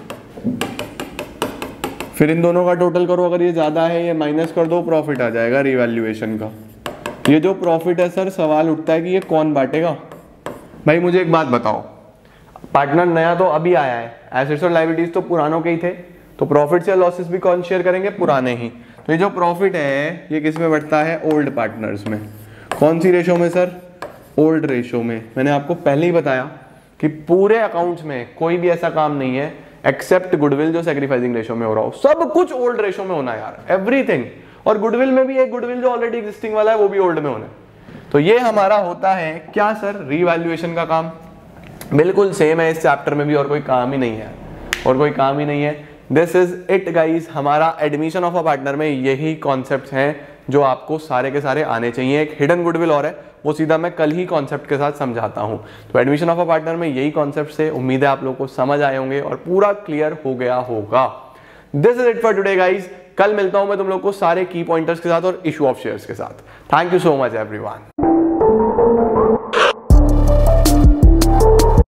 फिर इन दोनों का टोटल करो, अगर ये ज्यादा है ये माइनस कर दो, प्रॉफिट आ जाएगा रिवैल्यूएशन का। ये जो प्रॉफिट है सर, सवाल उठता है कि ये कौन बांटेगा। भाई मुझे एक बात बताओ, पार्टनर नया तो अभी आया है, एसेट्स और लायबिलिटीज तो पुरानों के ही थे, तो प्रॉफिट या लॉसेस भी कौन शेयर करेंगे, पुराने ही। तो ये जो प्रॉफिट है ये किस में बढ़ता है, ओल्ड पार्टनर्स में। कौन सी रेशो में सर, ओल्ड रेशो में। मैंने आपको पहले ही बताया कि पूरे अकाउंट्स में कोई भी ऐसा काम नहीं है एक्सेप्ट गुडविल जो सैक्रिफाइसिंग रेशो में हो रहा हो, सब कुछ ओल्ड रेशो में होना है यार, एवरीथिंग। और गुडविल में भी एक गुडविल जो ऑलरेडी एग्जिस्टिंग वाला है वो भी ओल्ड में होना है। तो ये हमारा होता है क्या सर, रीवैल्यूएशन का काम। बिल्कुल सेम है इस चैप्टर में भी, और कोई काम ही नहीं है, और कोई काम ही नहीं है। दिस इज इट गाइज, हमारा एडमिशन ऑफ अ पार्टनर में यही कॉन्सेप्ट हैं जो आपको सारे के सारे आने चाहिए। एक हिडन गुडविल और है, वो सीधा मैं कल ही कॉन्सेप्ट के साथ समझाता हूं। तो एडमिशन ऑफ अ पार्टनर में यही कॉन्सेप्ट से उम्मीद है आप लोगों को समझ आए होंगे और पूरा क्लियर हो गया होगा। This is it for today guys. कल मिलता हूं मैं तुम लोग को सारे की पॉइंटर्स के साथ और इशू ऑफ शेयर्स के साथ। Thank you so much everyone.